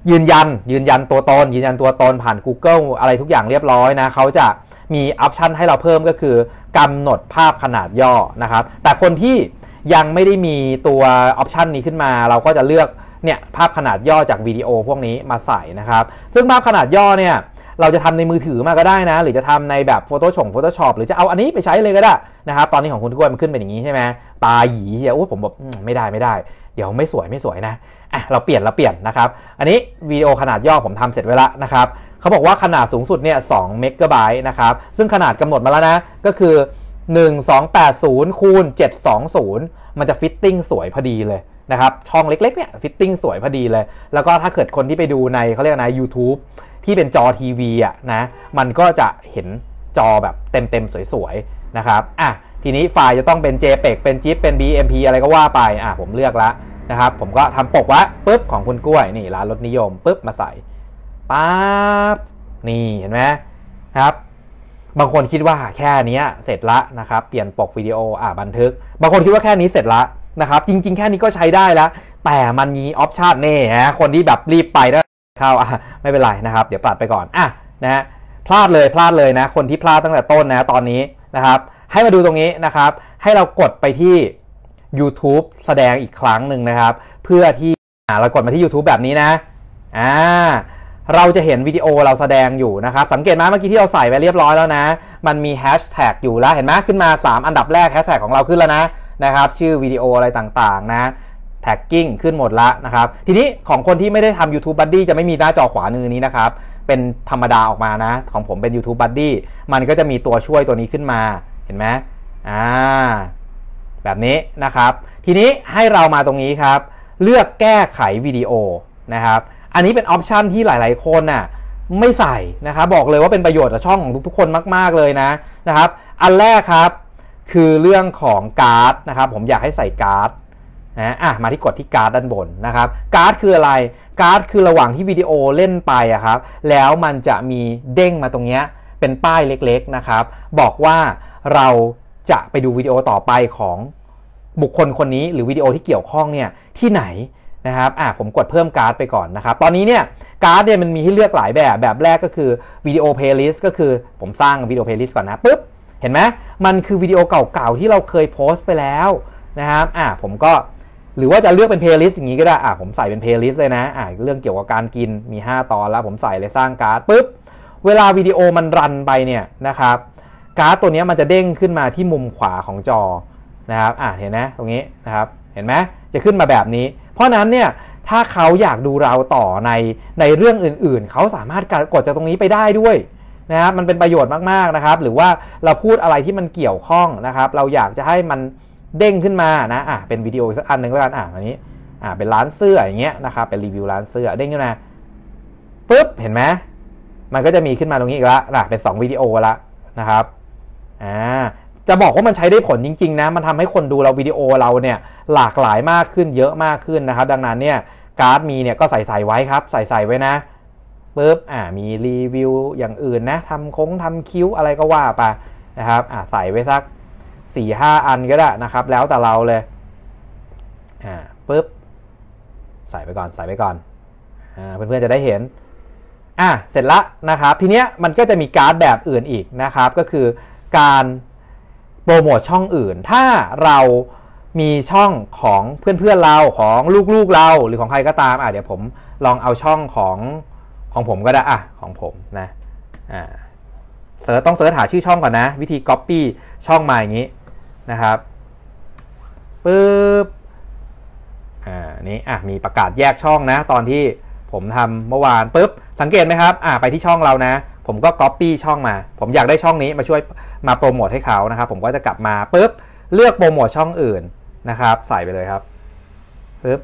A: ยืนยันยืนยันตัวตนยืนยันตัวตนผ่าน Google อะไรทุกอย่างเรียบร้อยนะเขาจะมีออปชันให้เราเพิ่มก็คือกำหนดภาพขนาดย่อนะครับแต่คนที่ยังไม่ได้มีตัวออปชันนี้ขึ้นมาเราก็จะเลือกเนี่ยภาพขนาดย่อจากวิดีโอพวกนี้มาใส่นะครับซึ่งภาพขนาดย่อเนี่ยเราจะทำในมือถือมาก็ได้นะหรือจะทำในแบบ Photoshop Photoshop หรือจะเอาอันนี้ไปใช้เลยก็ได้นะครับตอนนี้ของคุณกล้วยมันขึ้นเป็นอย่างนี้ใช่ไหมตาหยีเชียวผมบอกไม่ได้ไม่ได้เดี๋ยวไม่สวยไม่สวยนะอ่ะเราเปลี่ยนเราเปลี่ยนนะครับอันนี้วิดีโอขนาดย่อผมทำเสร็จไว้แล้วนะครับเขาบอกว่าขนาดสูงสุดเนี่ยสองเมกะไบต์นะครับซึ่งขนาดกำหนดมาแล้วนะก็คือหนึ่งพันสองร้อยแปดสิบคูณเจ็ดร้อยยี่สิบมันจะฟิตติ้งสวยพอดีเลยนะครับช่องเล็กๆเนี่ยฟิตติ้งสวยพอดีเลยแล้วก็ถ้าเกิดคนที่ไปดูในเขาเรียกนะ YouTube ที่เป็นจอทีวีอ่ะนะมันก็จะเห็นจอแบบเต็มๆสวยๆนะครับอ่ะทีนี้ไฟล์จะต้องเป็น เจเพก เป็น จิฟ เป็น บี เอ็ม พี อะไรก็ว่าไปอ่ะผมเลือกแล้วนะครับผมก็ทำปกไว้ปุ๊บของคุณกล้วยนี่ร้านรสนิยมปุ๊บมาใส่ปั๊บนี่เห็นไหมครับบางคนคิดว่าแค่นี้เสร็จละนะครับเปลี่ยนปกวิดีโออ่ะบันทึกบางคนคิดว่าแค่นี้เสร็จละนะครับจริงๆแค่นี้ก็ใช้ได้แล้วแต่มันมีออปชันนี่ฮะคนที่แบบรีบไปนะเข้าอ่ะไม่เป็นไรนะครับเดี๋ยวปัดไปก่อนอ่ะนะฮะพลาดเลยพลาดเลยนะคนที่พลาดตั้งแต่ต้นนะตอนนี้นะครับให้มาดูตรงนี้นะครับให้เรากดไปที่ YouTube แสดงอีกครั้งหนึ่งนะครับเพื่อที่เรากดมาที่ YouTube แบบนี้นะอ่าเราจะเห็นวิดีโอเราแสดงอยู่นะครับสังเกตไหมเมื่อกี้ที่เราใส่ไว้เรียบร้อยแล้วนะมันมีแฮชแท็กอยู่แล้วเห็นไหมขึ้นมาสามอันดับแรกแฮชแท็กของเราขึ้นแล้วนะนะครับชื่อวิดีโออะไรต่างๆนะแท็กกิ้งขึ้นหมดละนะครับทีนี้ของคนที่ไม่ได้ทำ YouTube Buddy จะไม่มีหน้าจอขวามือนี้นะครับเป็นธรรมดาออกมานะของผมเป็น YouTube Buddy มันก็จะมีตัวช่วยตัวนี้ขึ้นมาเห็นไหมอ่าแบบนี้นะครับทีนี้ให้เรามาตรงนี้ครับเลือกแก้ไขวิดีโอนะครับอันนี้เป็นออปชันที่หลายๆคนน่ะไม่ใส่นะครับบอกเลยว่าเป็นประโยชน์กับช่องของทุกๆคนมากๆเลยนะนะครับอันแรกครับคือเรื่องของการ์ดนะครับผมอยากให้ใส่การ์ดนะอ่ะมาที่กดที่การ์ดด้านบนนะครับการ์ดคืออะไรการ์ดคือระหว่างที่วิดีโอเล่นไปอะครับแล้วมันจะมีเด้งมาตรงนี้เป็นป้ายเล็กๆนะครับบอกว่าเราจะไปดูวิดีโอต่อไปของบุคคลคนนี้หรือวิดีโอที่เกี่ยวข้องเนี่ยที่ไหนนะครับอ่ะผมกดเพิ่มการ์ดไปก่อนนะครับตอนนี้เนี่ยการ์ดเนี่ยมันมีให้เลือกหลายแบบแบบแรกก็คือวิดีโอเพลย์ลิสต์ก็คือผมสร้างวิดีโอเพลย์ลิสต์ก่อนนะปุ๊บเห็นไหมมันคือวิดีโอเก่าๆที่เราเคยโพสต์ไปแล้วนะครับอ่ะผมก็หรือว่าจะเลือกเป็นเพลย์ลิสต์อย่างนี้ก็ได้อ่ะผมใส่เป็นเพลย์ลิสต์เลยนะอ่ะเรื่องเกี่ยวกับการกินมีห้าตอนแล้วผมใส่เลยสร้างการ์ดปุ๊บเวลาวิดีโอมันรันไปเนี่ยนะครับการ์ดตัวนี้มันจะเด้งขึ้นมาที่มุมขวาของจอนะครับอ่ะเห็นไหมตรงนี้นะครับเห็นไหมจะขึ้นมาแบบนี้เพราะนั้นเนี่ยถ้าเขาอยากดูเราต่อในในเรื่องอื่นๆเขาสามารถกดจากตรงนี้ไปได้ด้วยนะครับมันเป็นประโยชน์มากๆนะครับหรือว่าเราพูดอะไรที่มันเกี่ยวข้องนะครับเราอยากจะให้มันเด้งขึ้นมานะอ่ะเป็นวิดีโอสักอันหนึ่งแล้วกันอ่ะอันนี้อ่ะเป็นร้านเสื้ออย่างเงี้ยนะครับเป็นรีวิวร้านเสื้อเด้งขึ้นมาปุ๊บเห็นไหมมันก็จะมีขึ้นมาตรงนี้อีกแล้วนะเป็นสองวิดีโอละนะครับอ่าจะบอกว่ามันใช้ได้ผลจริงๆนะมันทำให้คนดูเราวิดีโอเราเนี่ยหลากหลายมากขึ้นเยอะมากขึ้นนะครับดังนั้นเนี่ยการ์ดมีเนี่ยก็ใส่ใส่ไว้ครับใส่ใส่ไว้นะปุ๊บอ่ามีรีวิวอย่างอื่นนะทำโค้งทำคิ้วอะไรก็ว่าไปนะครับอ่าใส่ไว้สัก สี่ห้า อันก็ได้นะครับแล้วแต่เราเลยอ่าปุ๊บใส่ไปก่อนใส่ไปก่อนอ่าเพื่อนๆจะได้เห็นอ่ะเสร็จละนะครับทีเนี้ยมันก็จะมีการ์ดแบบอื่นอีกนะครับก็คือการโปรโมทช่องอื่นถ้าเรามีช่องของเพื่อนๆเราของลูกๆเราหรือของใครก็ตามอ่ะเดี๋ยวผมลองเอาช่องของของผมก็ได้อ่ะของผมนะอ่าเสิร์ชต้องเสิร์ชหาชื่อช่องก่อนนะวิธี Copy ช่องมาอย่างนี้นะครับปึ๊บอ่านี้อ่ะมีประกาศแยกช่องนะตอนที่ผมทำเมื่อวานปึ๊บสังเกตไหมครับอ่าไปที่ช่องเรานะผมก็ Copy ช่องมาผมอยากได้ช่องนี้มาช่วยมาโปรโมทให้เขานะครับผมก็จะกลับมาปึ๊บเลือกโปรโมทช่องอื่นนะครับใส่ไปเลยครับปึ๊บ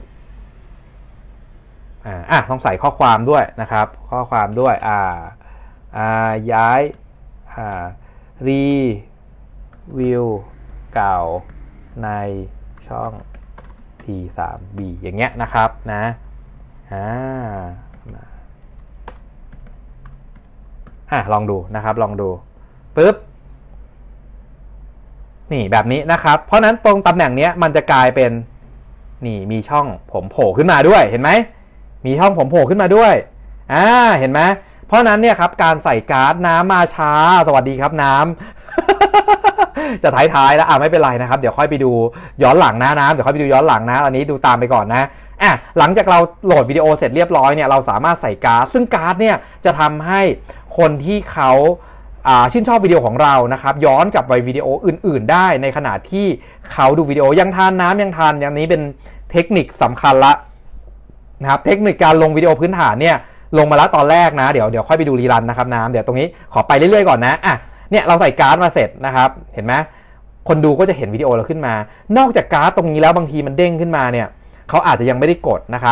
A: อ่าอ่ะต้องใส่ข้อความด้วยนะครับข้อความด้วยอ่าอ่าย้ายอ่ารีวิวเก่าในช่อง ที ทรี บี อย่างเงี้ยนะครับนะอ่าอ่ะลองดูนะครับลองดูปึ๊บนี่แบบนี้นะครับเพราะนั้นตรงตำแหน่งนี้มันจะกลายเป็นนี่มีช่องผมโผล่ขึ้นมาด้วยเห็นไหมมีช่องผมโผล่ขึ้นมาด้วยอ่าเห็นไหมเพราะนั้นเนี่ยครับการใส่การ์ดน้ำมาช้าสวัสดีครับน้ำ จะท้ายๆแล้วอ่ะไม่เป็นไรนะครับเดี๋ยวค่อยไปดูย้อนหลังนะน้ำเดี๋ยวค่อยไปดูย้อนหลังนะอันนี้ดูตามไปก่อนนะอ่ะหลังจากเราโหลดวิดีโอเสร็จเรียบร้อยเนี่ยเราสามารถใส่การ์ดซึ่งการ์ดเนี่ยจะทำให้คนที่เขาชื่นชอบวิดีโอของเรานะครับย้อนกลับไปวิดีโออื่นๆได้ในขณะที่เขาดูวิดีโอยังทานน้ำยังทานอย่างนี้เป็นเทคนิคสำคัญละนะครับเทคนิคการลงวิดีโอพื้นฐานเนี่ยลงมาแล้วตอนแรกนะเดี๋ยวเดี๋ยวค่อยไปดูรีรันนะครับน้ำเดี๋ยวตรงนี้ขอไปเรื่อยๆก่อนนะอ่ะเนี่ยเราใส่การ์ดมาเสร็จนะครับเห็นไหมคนดูก็จะเห็นวิดีโอเราขึ้นมานอกจากการ์ดตรงนี้แล้วบางทีมันเด้งขึ้นมาเนี่ยเขาอาจจะยังไม่ได้กดนะครับ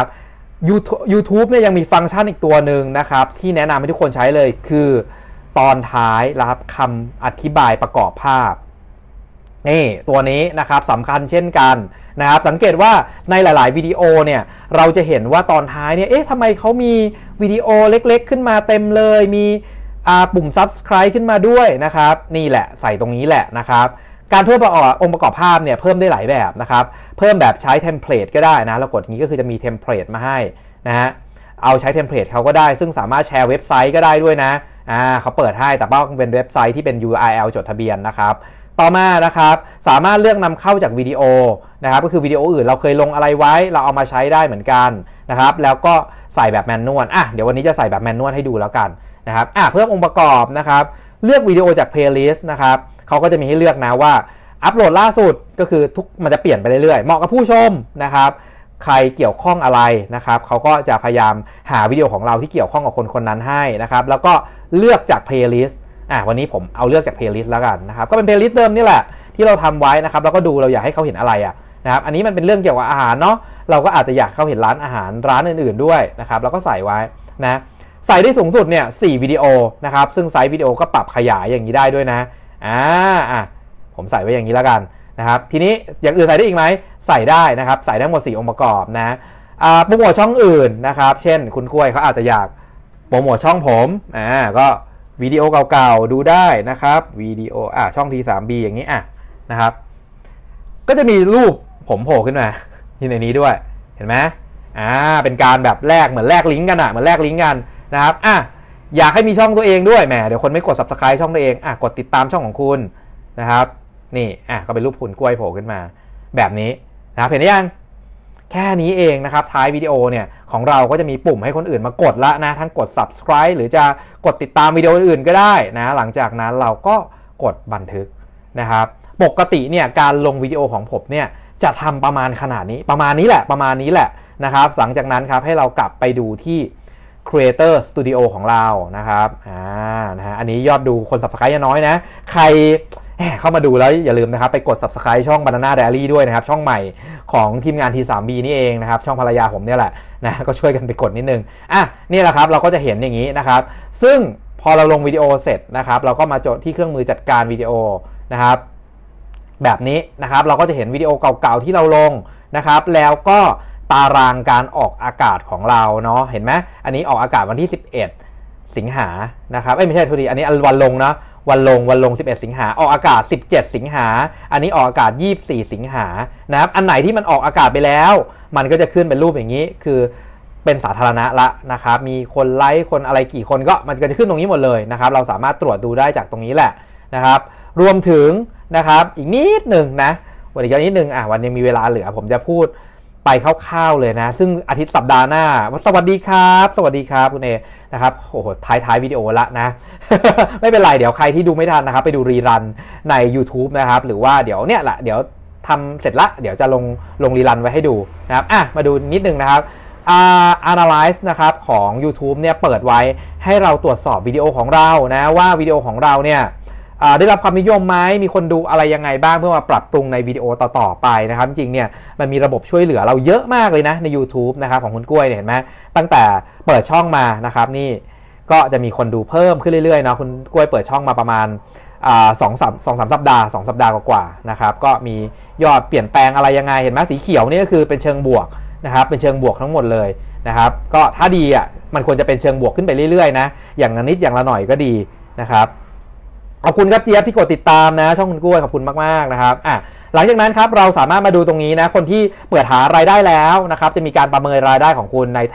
A: YouTube เนี่ยยังมีฟังก์ชันอีกตัวหนึ่งนะครับที่แนะนำให้ทุกคนใช้เลยคือตอนท้ายนะครับคำอธิบายประกอบภาพนี่ตัวนี้นะครับสำคัญเช่นกันนะครับสังเกตว่าในหลายๆวิดีโอเนี่ยเราจะเห็นว่าตอนท้ายเนี่ยเอ๊ะทำไมเขามีวิดีโอเล็กๆขึ้นมาเต็มเลยมีปุ่ม Subscribe ขึ้นมาด้วยนะครับนี่แหละใส่ตรงนี้แหละนะครับการเพิ่มองค์ประกอบภาพเนี่ยเพิ่มได้หลายแบบนะครับเพิ่มแบบใช้เทมเพลตก็ได้นะเรากดอย่างนี้ก็คือจะมีเทมเพลตมาให้นะฮะเอาใช้เทมเพลตเขาก็ได้ซึ่งสามารถแชร์เว็บไซต์ก็ได้ด้วยนะอ่าเขาเปิดให้แต่ต้องเป็นเว็บไซต์ที่เป็น ยู อาร์ แอล จดทะเบียนนะครับต่อมานะครับสามารถเลือกนำเข้าจากวิดีโอนะครับก็คือวิดีโออื่นเราเคยลงอะไรไว้เราเอามาใช้ได้เหมือนกันนะครับแล้วก็ใส่แบบแมนนวลอ่ะเดี๋ยววันนี้จะใส่แบบแมนนวลให้ดูแล้วกันนะครับอ่ะเพิ่มองค์ประกอบนะครับเลือกวิดีโอจากเพลย์ลิสต์นะครับเขาก็จะมีให้เลือกนะว่าอัปโหลดล่าสุดก็คือทุกมันจะเปลี่ยนไปเรื่อยๆเหมาะกับผู้ชมนะครับใครเกี่ยวข้องอะไรนะครับเขาก็จะพยายามหาวิดีโอของเราที่เกี่ยวข้องกับคนคนนั้นให้นะครับแล้วก็เลือกจากเพลย์ลิสต์อ่ะวันนี้ผมเอาเลือกจากเพลย์ลิสต์แล้วกันนะครับก็เป็นเพลย์ลิสต์เดิมนี่แหละที่เราทำไว้นะครับแล้วก็ดูเราอยากให้เขาเห็นอะไรอ่ะนะครับอันนี้มันเป็นเรื่องเกี่ยวกับอาหารเนาะเราก็อาจจะอยากเขาเห็นร้านอาหารร้านอื่นๆด้วยนะครับแล้วก็ใส่ไว้นะใส่ได้สูงสุดเนี่ยสี่วิดีโอนะครับซึ่งไซส์วิดีโอก็ปรับขยายอย่างนี้ได้ด้วยนะอ่าอ่ะผมใส่ไว้อย่างนี้แล้วกันนะครับทีนี้อย่างอื่นใส่ได้อีกไหมใส่ได้นะครับใส่ได้หมดสี่องค์ประกอบนะอ่าโปรโมทช่องอื่นนะครับเช่นคุณกล้วยเขาอาจจะอยากโปรโมทช่องผมอ่าก็วิดีโอเก่าๆดูได้นะครับวิดีโออ่ะช่อง ที ทรี บี อย่างนี้อ่ะนะครับก็จะมีรูปผมโผล่ขึ้นมาที่ในนี้ด้วยเห็นไหมอ่าเป็นการแบบแลกเหมือนแลกลิงก์กันอ่ะเหมือนแลกลิงก์กันนะครับอ่ะอยากให้มีช่องตัวเองด้วยแหมเดี๋ยวคนไม่กด Subscribe ช่องตัวเองอ่ะกดติดตามช่องของคุณนะครับนี่อ่ะก็เป็นรูปผลกล้วยโผล่ขึ้นมาแบบนี้นะครับเห็นหรือยังแค่นี้เองนะครับท้ายวิดีโอเนี่ยของเราก็จะมีปุ่มให้คนอื่นมากดละนะทั้งกด Subscribe หรือจะกดติดตามวิดีโออื่นก็ได้นะหลังจากนั้นเราก็กดบันทึกนะครับปกติเนี่ยการลงวิดีโอของผมเนี่ยจะทำประมาณขนาดนี้ประมาณนี้แหละประมาณนี้แหละนะครับหลังจากนั้นครับให้เรากลับไปดูที่ Creator Studio ของเรานะครับอ่านะฮะอันนี้ยอดดูคน Subscribe น้อยนะใครเข้ามาดูแล้วอย่าลืมนะครับไปกด Subscribe ช่อง Banana Diary ด้วยนะครับช่องใหม่ของทีมงาน ที ทรี บี นี่เองนะครับช่องภรรยาผมเนี่ยแหละนะก็ช่วยกันไปกดนิดนึงอ่ะนี่แหละครับเราก็จะเห็นอย่างนี้นะครับซึ่งพอเราลงวิดีโอเสร็จนะครับเราก็มาจดที่เครื่องมือจัดการวิดีโอนะครับแบบนี้นะครับเราก็จะเห็นวิดีโอเก่าๆที่เราลงนะครับแล้วก็ตารางการออกอากาศของเราเนาะเห็นไหมอันนี้ออกอากาศวันที่สิบเอ็ดสิงหานะครับเอ้ยไม่ใช่ทุกทีอันนี้วันลงนะวันลงวันลงสิบเอ็ดสิงหาออกอากาศสิบเจ็ดสิงหาอันนี้ออกอากาศยี่สิบสี่สิงหานะครับอันไหนที่มันออกอากาศไปแล้วมันก็จะขึ้นเป็นรูปอย่างนี้คือเป็นสาธารณะละนะครับมีคนไลค์คนอะไรกี่คนก็มันก็จะขึ้นตรงนี้หมดเลยนะครับเราสามารถตรวจดูได้จากตรงนี้แหละนะครับรวมถึงนะครับอีกนิดหนึ่งนะวันนี้ก็นิดนึงอ่ะวันนี้มีเวลาเหลือผมจะพูดไปคร่าวๆเลยนะซึ่งอาทิตย์สัปดาห์หน้าสวัสดีครับสวัสดีครับคุณเอนะครับโอ้โหท้ายท้ายวิดีโอละนะ ไม่เป็นไรเดี๋ยวใครที่ดูไม่ทันนะครับไปดูรีรันใน YouTube นะครับหรือว่าเดี๋ยวเนี่ยแหละเดี๋ยวทำเสร็จละเดี๋ยวจะลงลงรีรันไว้ให้ดูนะครับอ่ะมาดูนิดนึงนะครับอ่า Analyze นะครับของ YouTube เนี่ยเปิดไว้ให้เราตรวจสอบวิดีโอของเรานะว่าวิดีโอของเราเนี่ยได้รับความนิยมไหมมีคนดูอะไรยังไงบ้างเพื่อมาปรับปรุงในวิดีโอต่อๆไปนะครับจริงเนี่ยมันมีระบบช่วยเหลือเราเยอะมากเลยนะใน YouTube นะครับของคุณกล้วยเนี่ยเห็นไหมตั้งแต่เปิดช่องมานะครับนี่ก็จะมีคนดูเพิ่มขึ้นเรื่อยๆเนาะคุณกล้วยเปิดช่องมาประมาณสองสามสองสามสัปดาห์สองสัปดาห์กว่าๆนะครับก็มียอดเปลี่ยนแปลงอะไรยังไงเห็นไหมสีเขียวนี่ก็คือเป็นเชิงบวกนะครับเป็นเชิงบวกทั้งหมดเลยนะครับก็ถ้าดีอ่ะมันควรจะเป็นเชิงบวกขึ้นไปเรื่อยๆนะอย่างละนิดอย่างละหน่อยก็ดีนะครับขอบคุณครับเจี๊ยบที่กดติดตามนะช่องคุณกล้วยขอบคุณมากๆนะครับอ่ะหลังจากนั้นครับเราสามารถมาดูตรงนี้นะคนที่เปิดหารายได้แล้วนะครับจะมีการประเมินรายได้ของคุณในแถบ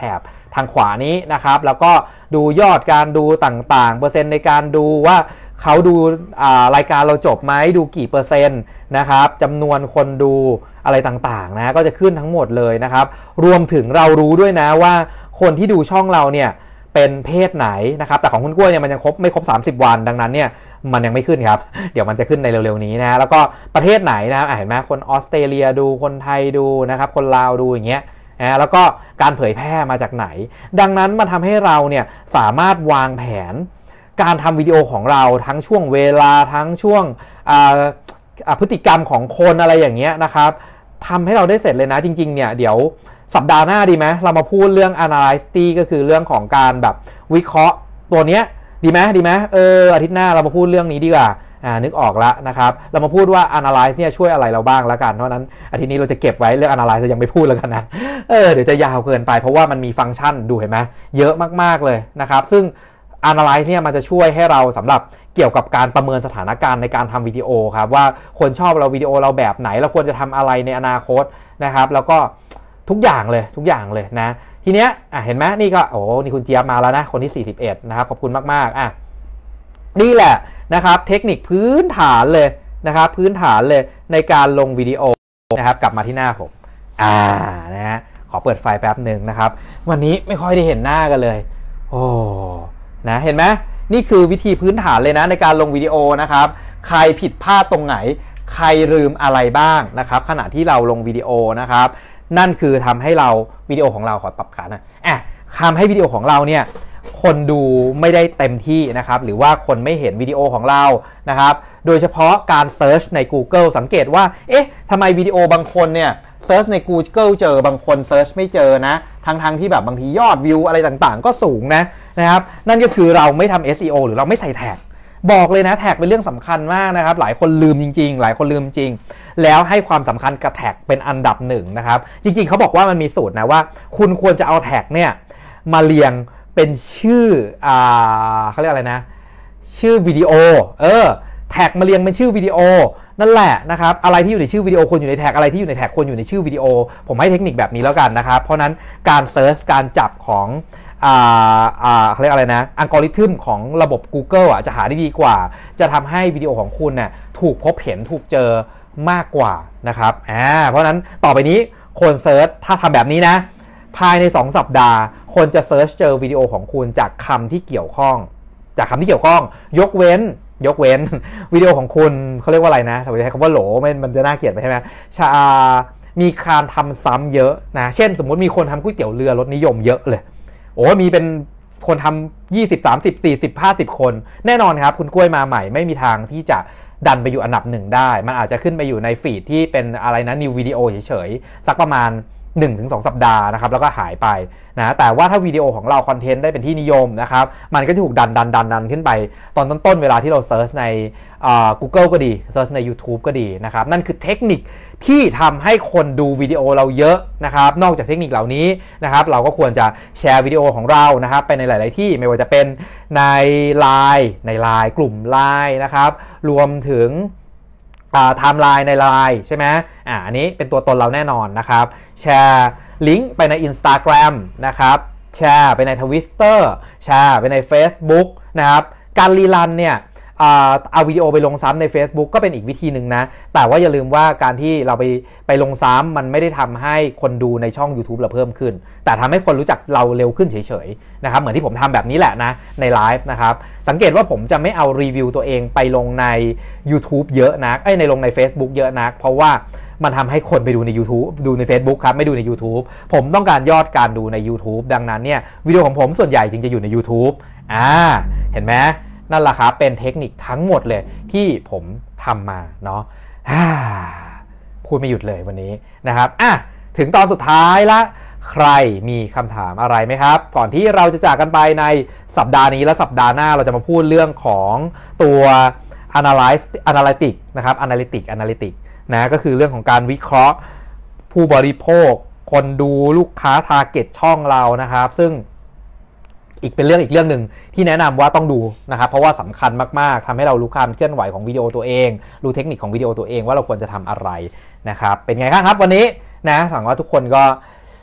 A: ทางขวานี้นะครับแล้วก็ดูยอดการดูต่างๆเปอร์เซ็นต์ในการดูว่าเขาดูรายการเราจบไหมดูกี่เปอร์เซ็นต์นะครับจำนวนคนดูอะไรต่างๆนะก็จะขึ้นทั้งหมดเลยนะครับรวมถึงเรารู้ด้วยนะว่าคนที่ดูช่องเราเนี่ยเป็นเพศไหนนะครับแต่ของคุณกล้วยเนี่ยมันยังครบไม่ครบสามสิบวันดังนั้นเนี่ยมันยังไม่ขึ้นครับเดี๋ยวมันจะขึ้นในเร็วๆนี้นะแล้วก็ประเทศไหนนะครับเห็นไหมคนออสเตรเลียดูคนไทยดูนะครับคนลาวดูอย่างเงี้ยนะแล้วก็การเผยแพร่มาจากไหนดังนั้นมันทำให้เราเนี่ยสามารถวางแผนการทำวิดีโอของเราทั้งช่วงเวลาทั้งช่วงพฤติกรรมของคนอะไรอย่างเงี้ยนะครับทำให้เราได้เสร็จเลยนะจริงๆเนี่ยเดี๋ยวสัปดาห์หน้าดีไหมเรามาพูดเรื่อง analysis ก็คือเรื่องของการแบบวิเคราะห์ตัวเนี้ยดีไหมดีไหมเอออาทิตย์หน้าเรามาพูดเรื่องนี้ดีกว่าอ่านึกออกแล้วนะครับเรามาพูดว่า analyze เนี่ยช่วยอะไรเราบ้างแล้วกันเพราะนั้นอาทิตย์นี้เราจะเก็บไว้เรื่อง analyze ยังไม่พูดแล้วกันนะเออเดี๋ยวจะยาวเกินไปเพราะว่ามันมีฟังก์ชันดูเห็นไหมเยอะมากๆเลยนะครับซึ่ง analyze เนี่ยมันจะช่วยให้เราสำหรับเกี่ยวกับการประเมินสถานการณ์ในการทำวิดีโอครับว่าคนชอบเราวิดีโอเราแบบไหนเราควรจะทำอะไรในอนาคตนะครับแล้วก็ทุกอย่างเลยทุกอย่างเลยนะทีเนี้ยอ่ะเห็นไหมนี่ก็โอ้นี่คุณเจี๊ยบมาแล้วนะคนที่สี่สิบเอ็ดนะครับขอบคุณมากๆอ่ะนี่แหละนะครับเทคนิคพื้นฐานเลยนะครับพื้นฐานเลยในการลงวิดีโอนะครับกลับมาที่หน้าผมอ่านะฮะขอเปิดไฟแป๊บหนึ่งนะครับวันนี้ไม่ค่อยได้เห็นหน้ากันเลยโอ้นะเห็นไหมนี่คือวิธีพื้นฐานเลยนะในการลงวิดีโอนะครับใครผิดพลาดตรงไหนใครลืมอะไรบ้างนะครับขณะที่เราลงวิดีโอนะครับนั่นคือทำให้เราวิดีโอของเราขอปรับขานะอ่ะทำให้วิดีโอของเราเนี่ยคนดูไม่ได้เต็มที่นะครับหรือว่าคนไม่เห็นวิดีโอของเรานะครับโดยเฉพาะการเซิร์ชใน Google สังเกตว่าเอ๊ะทำไมวิดีโอบางคนเนี่ยเซิร์ชใน Google เจอบางคนเซิร์ชไม่เจอนะทั้งๆ ท, ที่แบบบางทียอดวิวอะไรต่างๆก็สูงนะนะครับนั่นก็คือเราไม่ทำ เอส อี โอ หรือเราไม่ใส่แท็กบอกเลยนะแท็กเป็นเรื่องสำคัญมากนะครับหลายคนลืมจริงๆหลายคนลืมจริงแล้วให้ความสำคัญกับแท็กเป็นอันดับหนึ่งนะครับจริงๆเขาบอกว่ามันมีสูตรนะว่าคุณควรจะเอาแท็กเนี่ยมาเรียงเป็นชื่ออ่าเขาเรียกอะไรนะชื่อวิดีโอเออแท็กมาเรียงเป็นชื่อวิดีโอนั่นแหละนะครับอะไรที่อยู่ในชื่อวิดีโอควรอยู่ในแท็กอะไรที่อยู่ในแท็กควรอยู่ในชื่อวิดีโอผมให้เทคนิคแบบนี้แล้วกันนะครับเพราะนั้นการเซิร์ชการจับของอ่าอ่าเขาเรียกอะไรนะอัลกอริทึมของระบบ Google อ่ะจะหาได้ดีกว่าจะทำให้วิดีโอของคุณเนี่ยถูกพบเห็นถูกเจอมากกว่านะครับอ่าเพราะนั้นต่อไปนี้คนเซิร์ชถ้าทำแบบนี้นะภายในสองสัปดาห์คนจะเซิร์ชเจอวิดีโอของคุณจากคำที่เกี่ยวข้องจากคำที่เกี่ยวข้องยกเว้นยกเว้นวิดีโอของคุณเขาเรียกว่าอะไรนะถ้าใช้คำว่าโหลมันมันจะน่าเกลียดไปใช่ไหมชามีการทำซ้ำเยอะนะเช่นสมมติมีคนทำก๋วยเตี๋ยวเรือรสนิยมเยอะเลยโอ้มีเป็นคนทำยี่สิบ สามสิบ สี่สิบ ห้าสิบคนแน่นอนครับคุณกล้วยมาใหม่ไม่มีทางที่จะดันไปอยู่อันดับหนึ่งได้มันอาจจะขึ้นไปอยู่ในฟีดที่เป็นอะไรนะ new video เฉยๆสักประมาณ หนึ่งถึงสอง สัปดาห์นะครับแล้วก็หายไปนะแต่ว่าถ้าวิดีโอของเราคอนเทนต์ได้เป็นที่นิยมนะครับมันก็จะถูกดันดันดันดันขึ้นไปตอนต้นๆเวลาที่เราเซิร์ชใน Google ก็ดีเซิร์ชใน YouTube ก็ดีนะครับนั่นคือเทคนิคที่ทำให้คนดูวิดีโอเราเยอะนะครับนอกจากเทคนิคเหล่านี้นะครับเราก็ควรจะแชร์วิดีโอของเรานะครับไปในหลายๆที่ไม่ว่าจะเป็นใน ไลน์ ใน ไลน์ กลุ่ม ไลน์ นะครับรวมถึงไทม์ไลน์ใน ไลน์ ใช่ไหมอ่าอันนี้เป็นตัวตนเราแน่นอนนะครับแชร์ลิงก์ไปใน Instagram นะครับแชร์ไปใน Twitter แชร์ไปใน Facebook นะครับการรีรันเนี่ยเอาวิดีโอไปลงซ้ำใน Facebook ก็เป็นอีกวิธีหนึ่งนะแต่ว่าอย่าลืมว่าการที่เราไปไปลงซ้ำมันไม่ได้ทำให้คนดูในช่อง YouTube เราเพิ่มขึ้นแต่ทำให้คนรู้จักเราเร็วขึ้นเฉยๆนะครับเหมือนที่ผมทำแบบนี้แหละนะในไลฟ์นะครับสังเกตว่าผมจะไม่เอารีวิวตัวเองไปลงใน YouTube เยอะนักไอ้ในลงใน Facebook เยอะนักเพราะว่ามันทำให้คนไปดูใน YouTube ดูใน Facebook ครับไม่ดูใน YouTube ผมต้องการยอดการดูใน YouTube ดังนั้นเนี่ยวิดีโอของผมส่วนใหญ่จริงจะอยู่ใน YouTube อ่าเห็นไหมนั่นแหละครับเป็นเทคนิคทั้งหมดเลยที่ผมทำมาเนาะพูดไม่หยุดเลยวันนี้นะครับอ่ะถึงตอนสุดท้ายละใครมีคำถามอะไรไหมครับก่อนที่เราจะจากกันไปในสัปดาห์นี้และสัปดาห์หน้าเราจะมาพูดเรื่องของตัว analyze analytic นะครับ analytic analytic นะก็คือเรื่องของการวิเคราะห์ผู้บริโภคคนดูลูกค้า target ช่องเรานะครับซึ่งอีกเป็นเรื่องอีกเรื่องหนึ่งที่แนะนำว่าต้องดูนะครับเพราะว่าสำคัญมากๆทำให้เรารู้การเคลื่อนไหวของวิดีโอตัวเองรู้เทคนิคของวิดีโอตัวเองว่าเราควรจะทำอะไรนะครับเป็นไงครับวันนี้นะหวังว่าทุกคนก็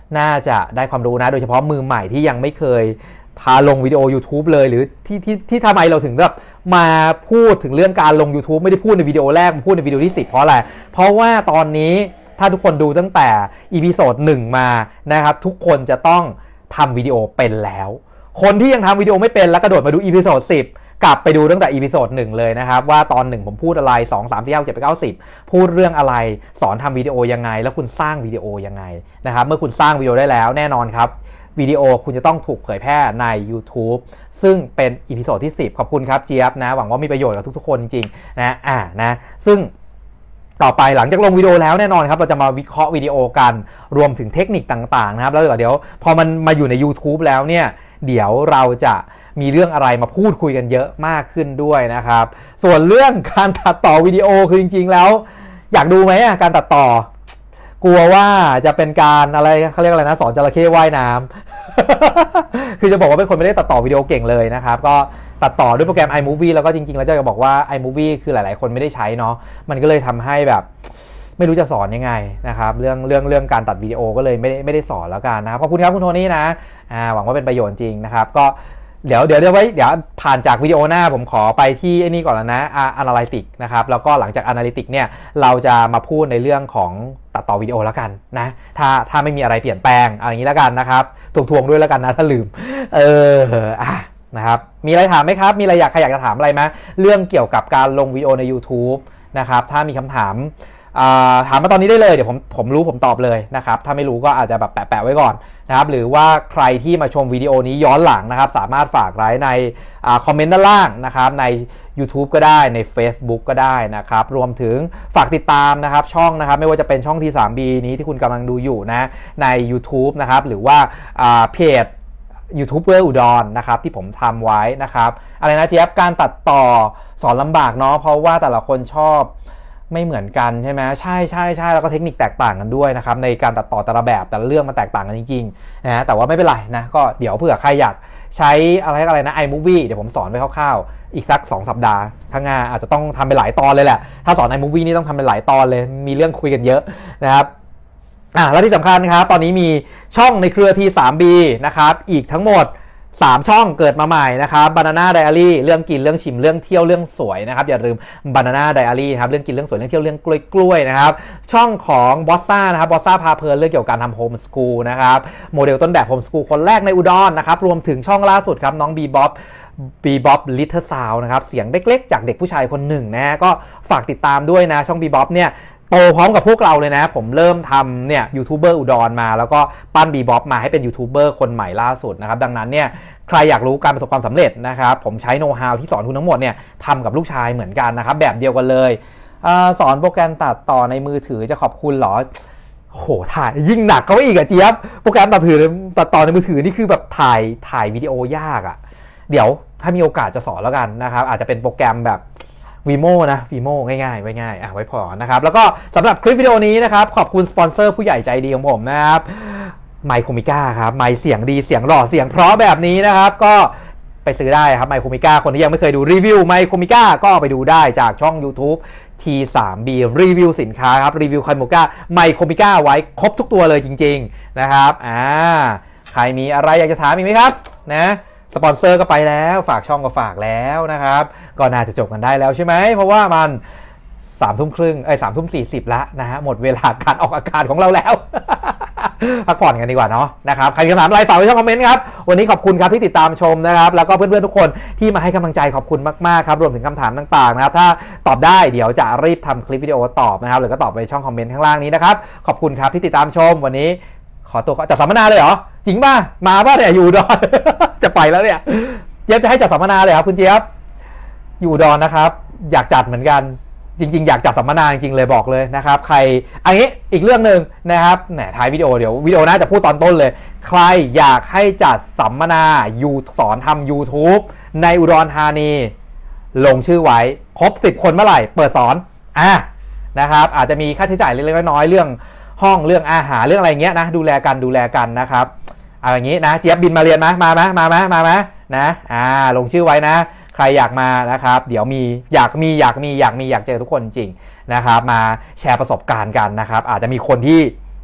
A: น่าจะได้ความรู้นะโดยเฉพาะมือใหม่ที่ยังไม่เคยทาลงวิดีโอ YouTube เลยหรือที่ที่ที่ทำไมเราถึงแบบมาพูดถึงเรื่องการลง YouTube ไม่ได้พูดในวิดีโอแรกมาพูดในวิดีโอที่สิบเพราะอะไรเพราะว่าตอนนี้ถ้าทุกคนดูตั้งแต่อีพิโซดหนึ่งมานะครับทุกคนจะต้องทำวิดีโอเป็นแล้วคนที่ยังทำวิดีโอไม่เป็นแล้วกระโดดมาดูอีพิโซดสิบกลับไปดูตั้งแต่อีพิโซดหนึ่งเลยนะครับว่าตอนหนึ่งผมพูดอะไรสอง สาม สี่ ห้า เจ็ด แปด เก้า สิบพูดเรื่องอะไรสอนทำวิดีโอยังไงแล้วคุณสร้างวิดีโอยังไงนะครับเมื่อคุณสร้างวิดีโอได้แล้วแน่นอนครับวิดีโอคุณจะต้องถูกเผยแพร่ใน YouTube ซึ่งเป็นอีพิโซดที่สิบขอบคุณครับเจี๊ยบนะหวังว่ามีประโยชน์กับทุกๆคนจริงๆนะอ่านะซึ่งต่อไปหลังจากลงวิดีโอแล้วแน่นอนครับเราจะมาวิเคราะห์วิดีโอกันรวมถึงเทคนิคต่างๆนะครับแล้วเดี๋ยวพอมันมาอยู่ใน YouTube แล้วเนี่ยเดี๋ยวเราจะมีเรื่องอะไรมาพูดคุยกันเยอะมากขึ้นด้วยนะครับส่วนเรื่องการตัดต่อวิดีโอคือจริงๆแล้วอยากดูไหมอ่ะการตัดต่อกลัวว่าจะเป็นการอะไรเขาเรียกอะไรนะสอนจระเข้ว่ายน้ำ คือจะบอกว่าเป็นคนไม่ได้ตัดต่อวิดีโอเก่งเลยนะครับก็ตัดต่อด้วยโปรแกรม iMovie แล้วก็จริงๆแล้วจะบอกว่า iMovie คือหลายๆคนไม่ได้ใช้เนาะมันก็เลยทำให้แบบไม่รู้จะสอนยังไงนะครับเรื่องเรื่องเรื่องการตัดวิดีโอก็เลยไม่ได้ไม่ได้สอนแล้วกันนะครับขอบคุณครับคุณโทนี่นะอ่าหวังว่าเป็นประโยชน์จริงนะครับก็เดี๋ยวเดี๋ยวเดี๋ยวไว้เดี๋ยวผ่านจากวิดีโอหน้าผมขอไปที่ไอ้นี่ก่อนแล้วนะ Analytics นะครับแล้วก็หลังจาก Analytics เนี่ยเราจะมาพูดในเรื่องของตัดต่อวิดีโอแล้วกันนะถ้าถ้าไม่มีอะไรเปลี่ยนแปลงอะไรอย่างนี้แล้วกันนะครับทวงๆด้วยแล้วกันนะถ้าลืมเอออ่ะนะครับมีอะไรถามไหมครับมีอะไรอยากใครอยากจะถามอะไรไหมเรื่องเกี่ยวกับการลงวิดีโอใน YouTube นะครับถ้ามีคำถามถามมาตอนนี้ได้เลยเดี๋ยวผมผมรู้ผมตอบเลยนะครับถ้าไม่รู้ก็อาจจะแบบแปะๆไว้ก่อนนะครับหรือว่าใครที่มาชมวิดีโอนี้ย้อนหลังนะครับสามารถฝากไว้ในคอมเมนต์ด้านล่างนะครับใน YouTube ก็ได้ใน Facebook ก็ได้นะครับรวมถึงฝากติดตามนะครับช่องนะครับไม่ว่าจะเป็นช่อง ที ทรี บี นี้ที่คุณกำลังดูอยู่นะใน YouTube นะครับหรือว่าเพจยูทูบเบอร์อุดรนะครับที่ผมทำไว้นะครับอะไรนะเจี๊ยบการตัดต่อสอนลำบากเนาะเพราะว่าแต่ละคนชอบไม่เหมือนกันใช่ไหมใช่ใช่ใช่แล้วก็เทคนิคแตกต่างกันด้วยนะครับในการตัดต่อแต่ละแบบแต่ละเรื่องมันแตกต่างกันจริงๆนะแต่ว่าไม่เป็นไรนะก็เดี๋ยวเผื่อใครอยากใช้อะไรอะไรนะ iMovie เดี๋ยวผมสอนไปคร่าวๆอีกสักสองสัปดาห์ข้างหน้าอาจจะต้องทำไปหลายตอนเลยแหละถ้าสอน iMovie นี่ต้องทำไปหลายตอนเลยมีเรื่องคุยกันเยอะนะครับอ่ะแล้วที่สำคัญครับตอนนี้มีช่องในเครือ ที ทรี บี นะครับอีกทั้งหมดสามช่องเกิดมาใหม่นะครับ Banana Diary เรื่องกินเรื่องชิมเรื่องเที่ยวเรื่องสวยนะครับอย่าลืม Banana Diary นะครับเรื่องกินเรื่องสวยเรื่องเที่ยวเรื่องกล้วยๆนะครับช่องของบอสซ่านะครับบอสซ่าพาเพลินเรื่องเกี่ยวกับการทำโฮมสกูลนะครับโมเดลต้นแบบโฮมสกูลคนแรกในอุดรนะครับรวมถึงช่องล่าสุดครับน้องบีบ๊อบบีบ๊อบลิทเทิลซาวนะครับเสียงเล็กๆจากเด็กผู้ชายคนหนึ่งนะก็ฝากติดตามด้วยนะช่องบีบ๊อบเนี่ยโตพร้อมกับพวกเราเลยนะผมเริ่มทำเนี่ยยูทูบเบอร์อุดรมาแล้วก็ปั้นบีบ๊อบมาให้เป็นยูทูบเบอร์คนใหม่ล่าสุดนะครับดังนั้นเนี่ยใครอยากรู้การประสบความสำเร็จนะครับผมใช้โน้ตฮาวที่สอนคุณทั้งหมดเนี่ยทำกับลูกชายเหมือนกันนะครับแบบเดียวกันเลยเออสอนโปรแกรมตัดต่อในมือถือจะขอบคุณหรอโหถ่ายยิ่งหนักก็อีกอะเจี๊ยบโปรแกรมตัดถือตัดต่อในมือถือนี่คือแบบถ่ายถ่ายวิดีโอยากอะเดี๋ยวถ้ามีโอกาสจะสอนแล้วกันนะครับอาจจะเป็นโปรแกรมแบบวีโมนะวีโมง่ายๆไว้ง่ายอ่ะไว้พอนะครับแล้วก็สำหรับคลิปวิดีโอนี้นะครับขอบคุณสปอนเซอร์ผู้ใหญ่ใจดีของผมนะครับไมโครมิก้าครับไมค์เสียงดีเสียงหล่อเสียงเพราะแบบนี้นะครับก็ไปซื้อได้ครับไมโครมิก้าคนที่ยังไม่เคยดูรีวิวไมโครมิก้าก็ไปดูได้จากช่อง YouTube ที ทรี บี รีวิวสินค้าครับรีวิวไมโครมิก้าไมโครมิก้าไว้ครบทุกตัวเลยจริงๆนะครับอ่าใครมีอะไรอยากจะถามอีกไหมครับนะสปอนเซอร์ก็ไปแล้วฝากช่องก็ฝากแล้วนะครับก็น่าจะจบกันได้แล้วใช่ไหมเพราะว่ามันสามทุ่มครึ่งเอ้ยสามทุ่มสี่สิบแล้วนะฮะหมดเวลาการออกอากาศของเราแล้ว พักผ่อนกันดีกว่าเนาะนะครับใครมีคำถามอะไรฝากไว้ช่องคอมเมนต์ครับวันนี้ขอบคุณครับที่ติดตามชมนะครับแล้วก็เพื่อนๆทุกคนที่มาให้กำลังใจขอบคุณมากๆครับรวมถึงคำถามต่างๆนะครับถ้าตอบได้เดี๋ยวจะรีบทำคลิปวิดีโอตอบนะครับหรือก็ตอบไปช่องคอมเมนต์ข้างล่างนี้นะครับขอบคุณครับที่ติดตามชมวันนี้ขอตัวจัดสัมมนาเลยเหรอจริงป่ะมาป่ะเนี่ยอยู่ดอน จะไปแล้วเนี่ยเจี๊ยบจะให้จัดสัมมนาเลยครับคุณเจี๊ยบอยู่ดอนนะครับอยากจัดเหมือนกันจริงๆอยากจัดสัมมนาจริงๆเลยบอกเลยนะครับใครอันนี้อีกเรื่องหนึ่งนะครับแหนท้ายวิดีโอเดี๋ยววิดีโอน่าจะพูดตอนต้นเลยใครอยากให้จัดสัมมนายูสอนทำ YouTube ในอุดรธานีลงชื่อไว้ครบสิบคนเมื่อไหร่เปิดสอนอ่ะนะครับอาจจะมีค่าใช้จ่ายเล็กๆน้อยๆเรื่องห้องเรื่องอาหารเรื่องอะไรเงี้ยนะดูแลกันดูแลกันนะครับอะไรอย่างงี้นะเจี๊ยบบินมาเรียนไหมมาไหมมาไหมมาไหมนะอ่าลงชื่อไว้นะใครอยากมานะครับเดี๋ยวมีอยากมีอยากมีอยากมีอยากเจอทุกคนจริงนะครับมาแชร์ประสบการณ์กันนะครับอาจจะมีคนที่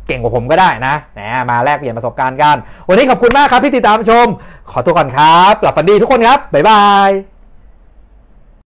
A: เก่งกว่าผมก็ได้นะนะมาแลกเปลี่ยนประสบการณ์กันวันนี้ขอบคุณมากครับที่ติดตามชมขอตัวก่อนครับหลับฝันดีทุกคนครับบ๊ายบาย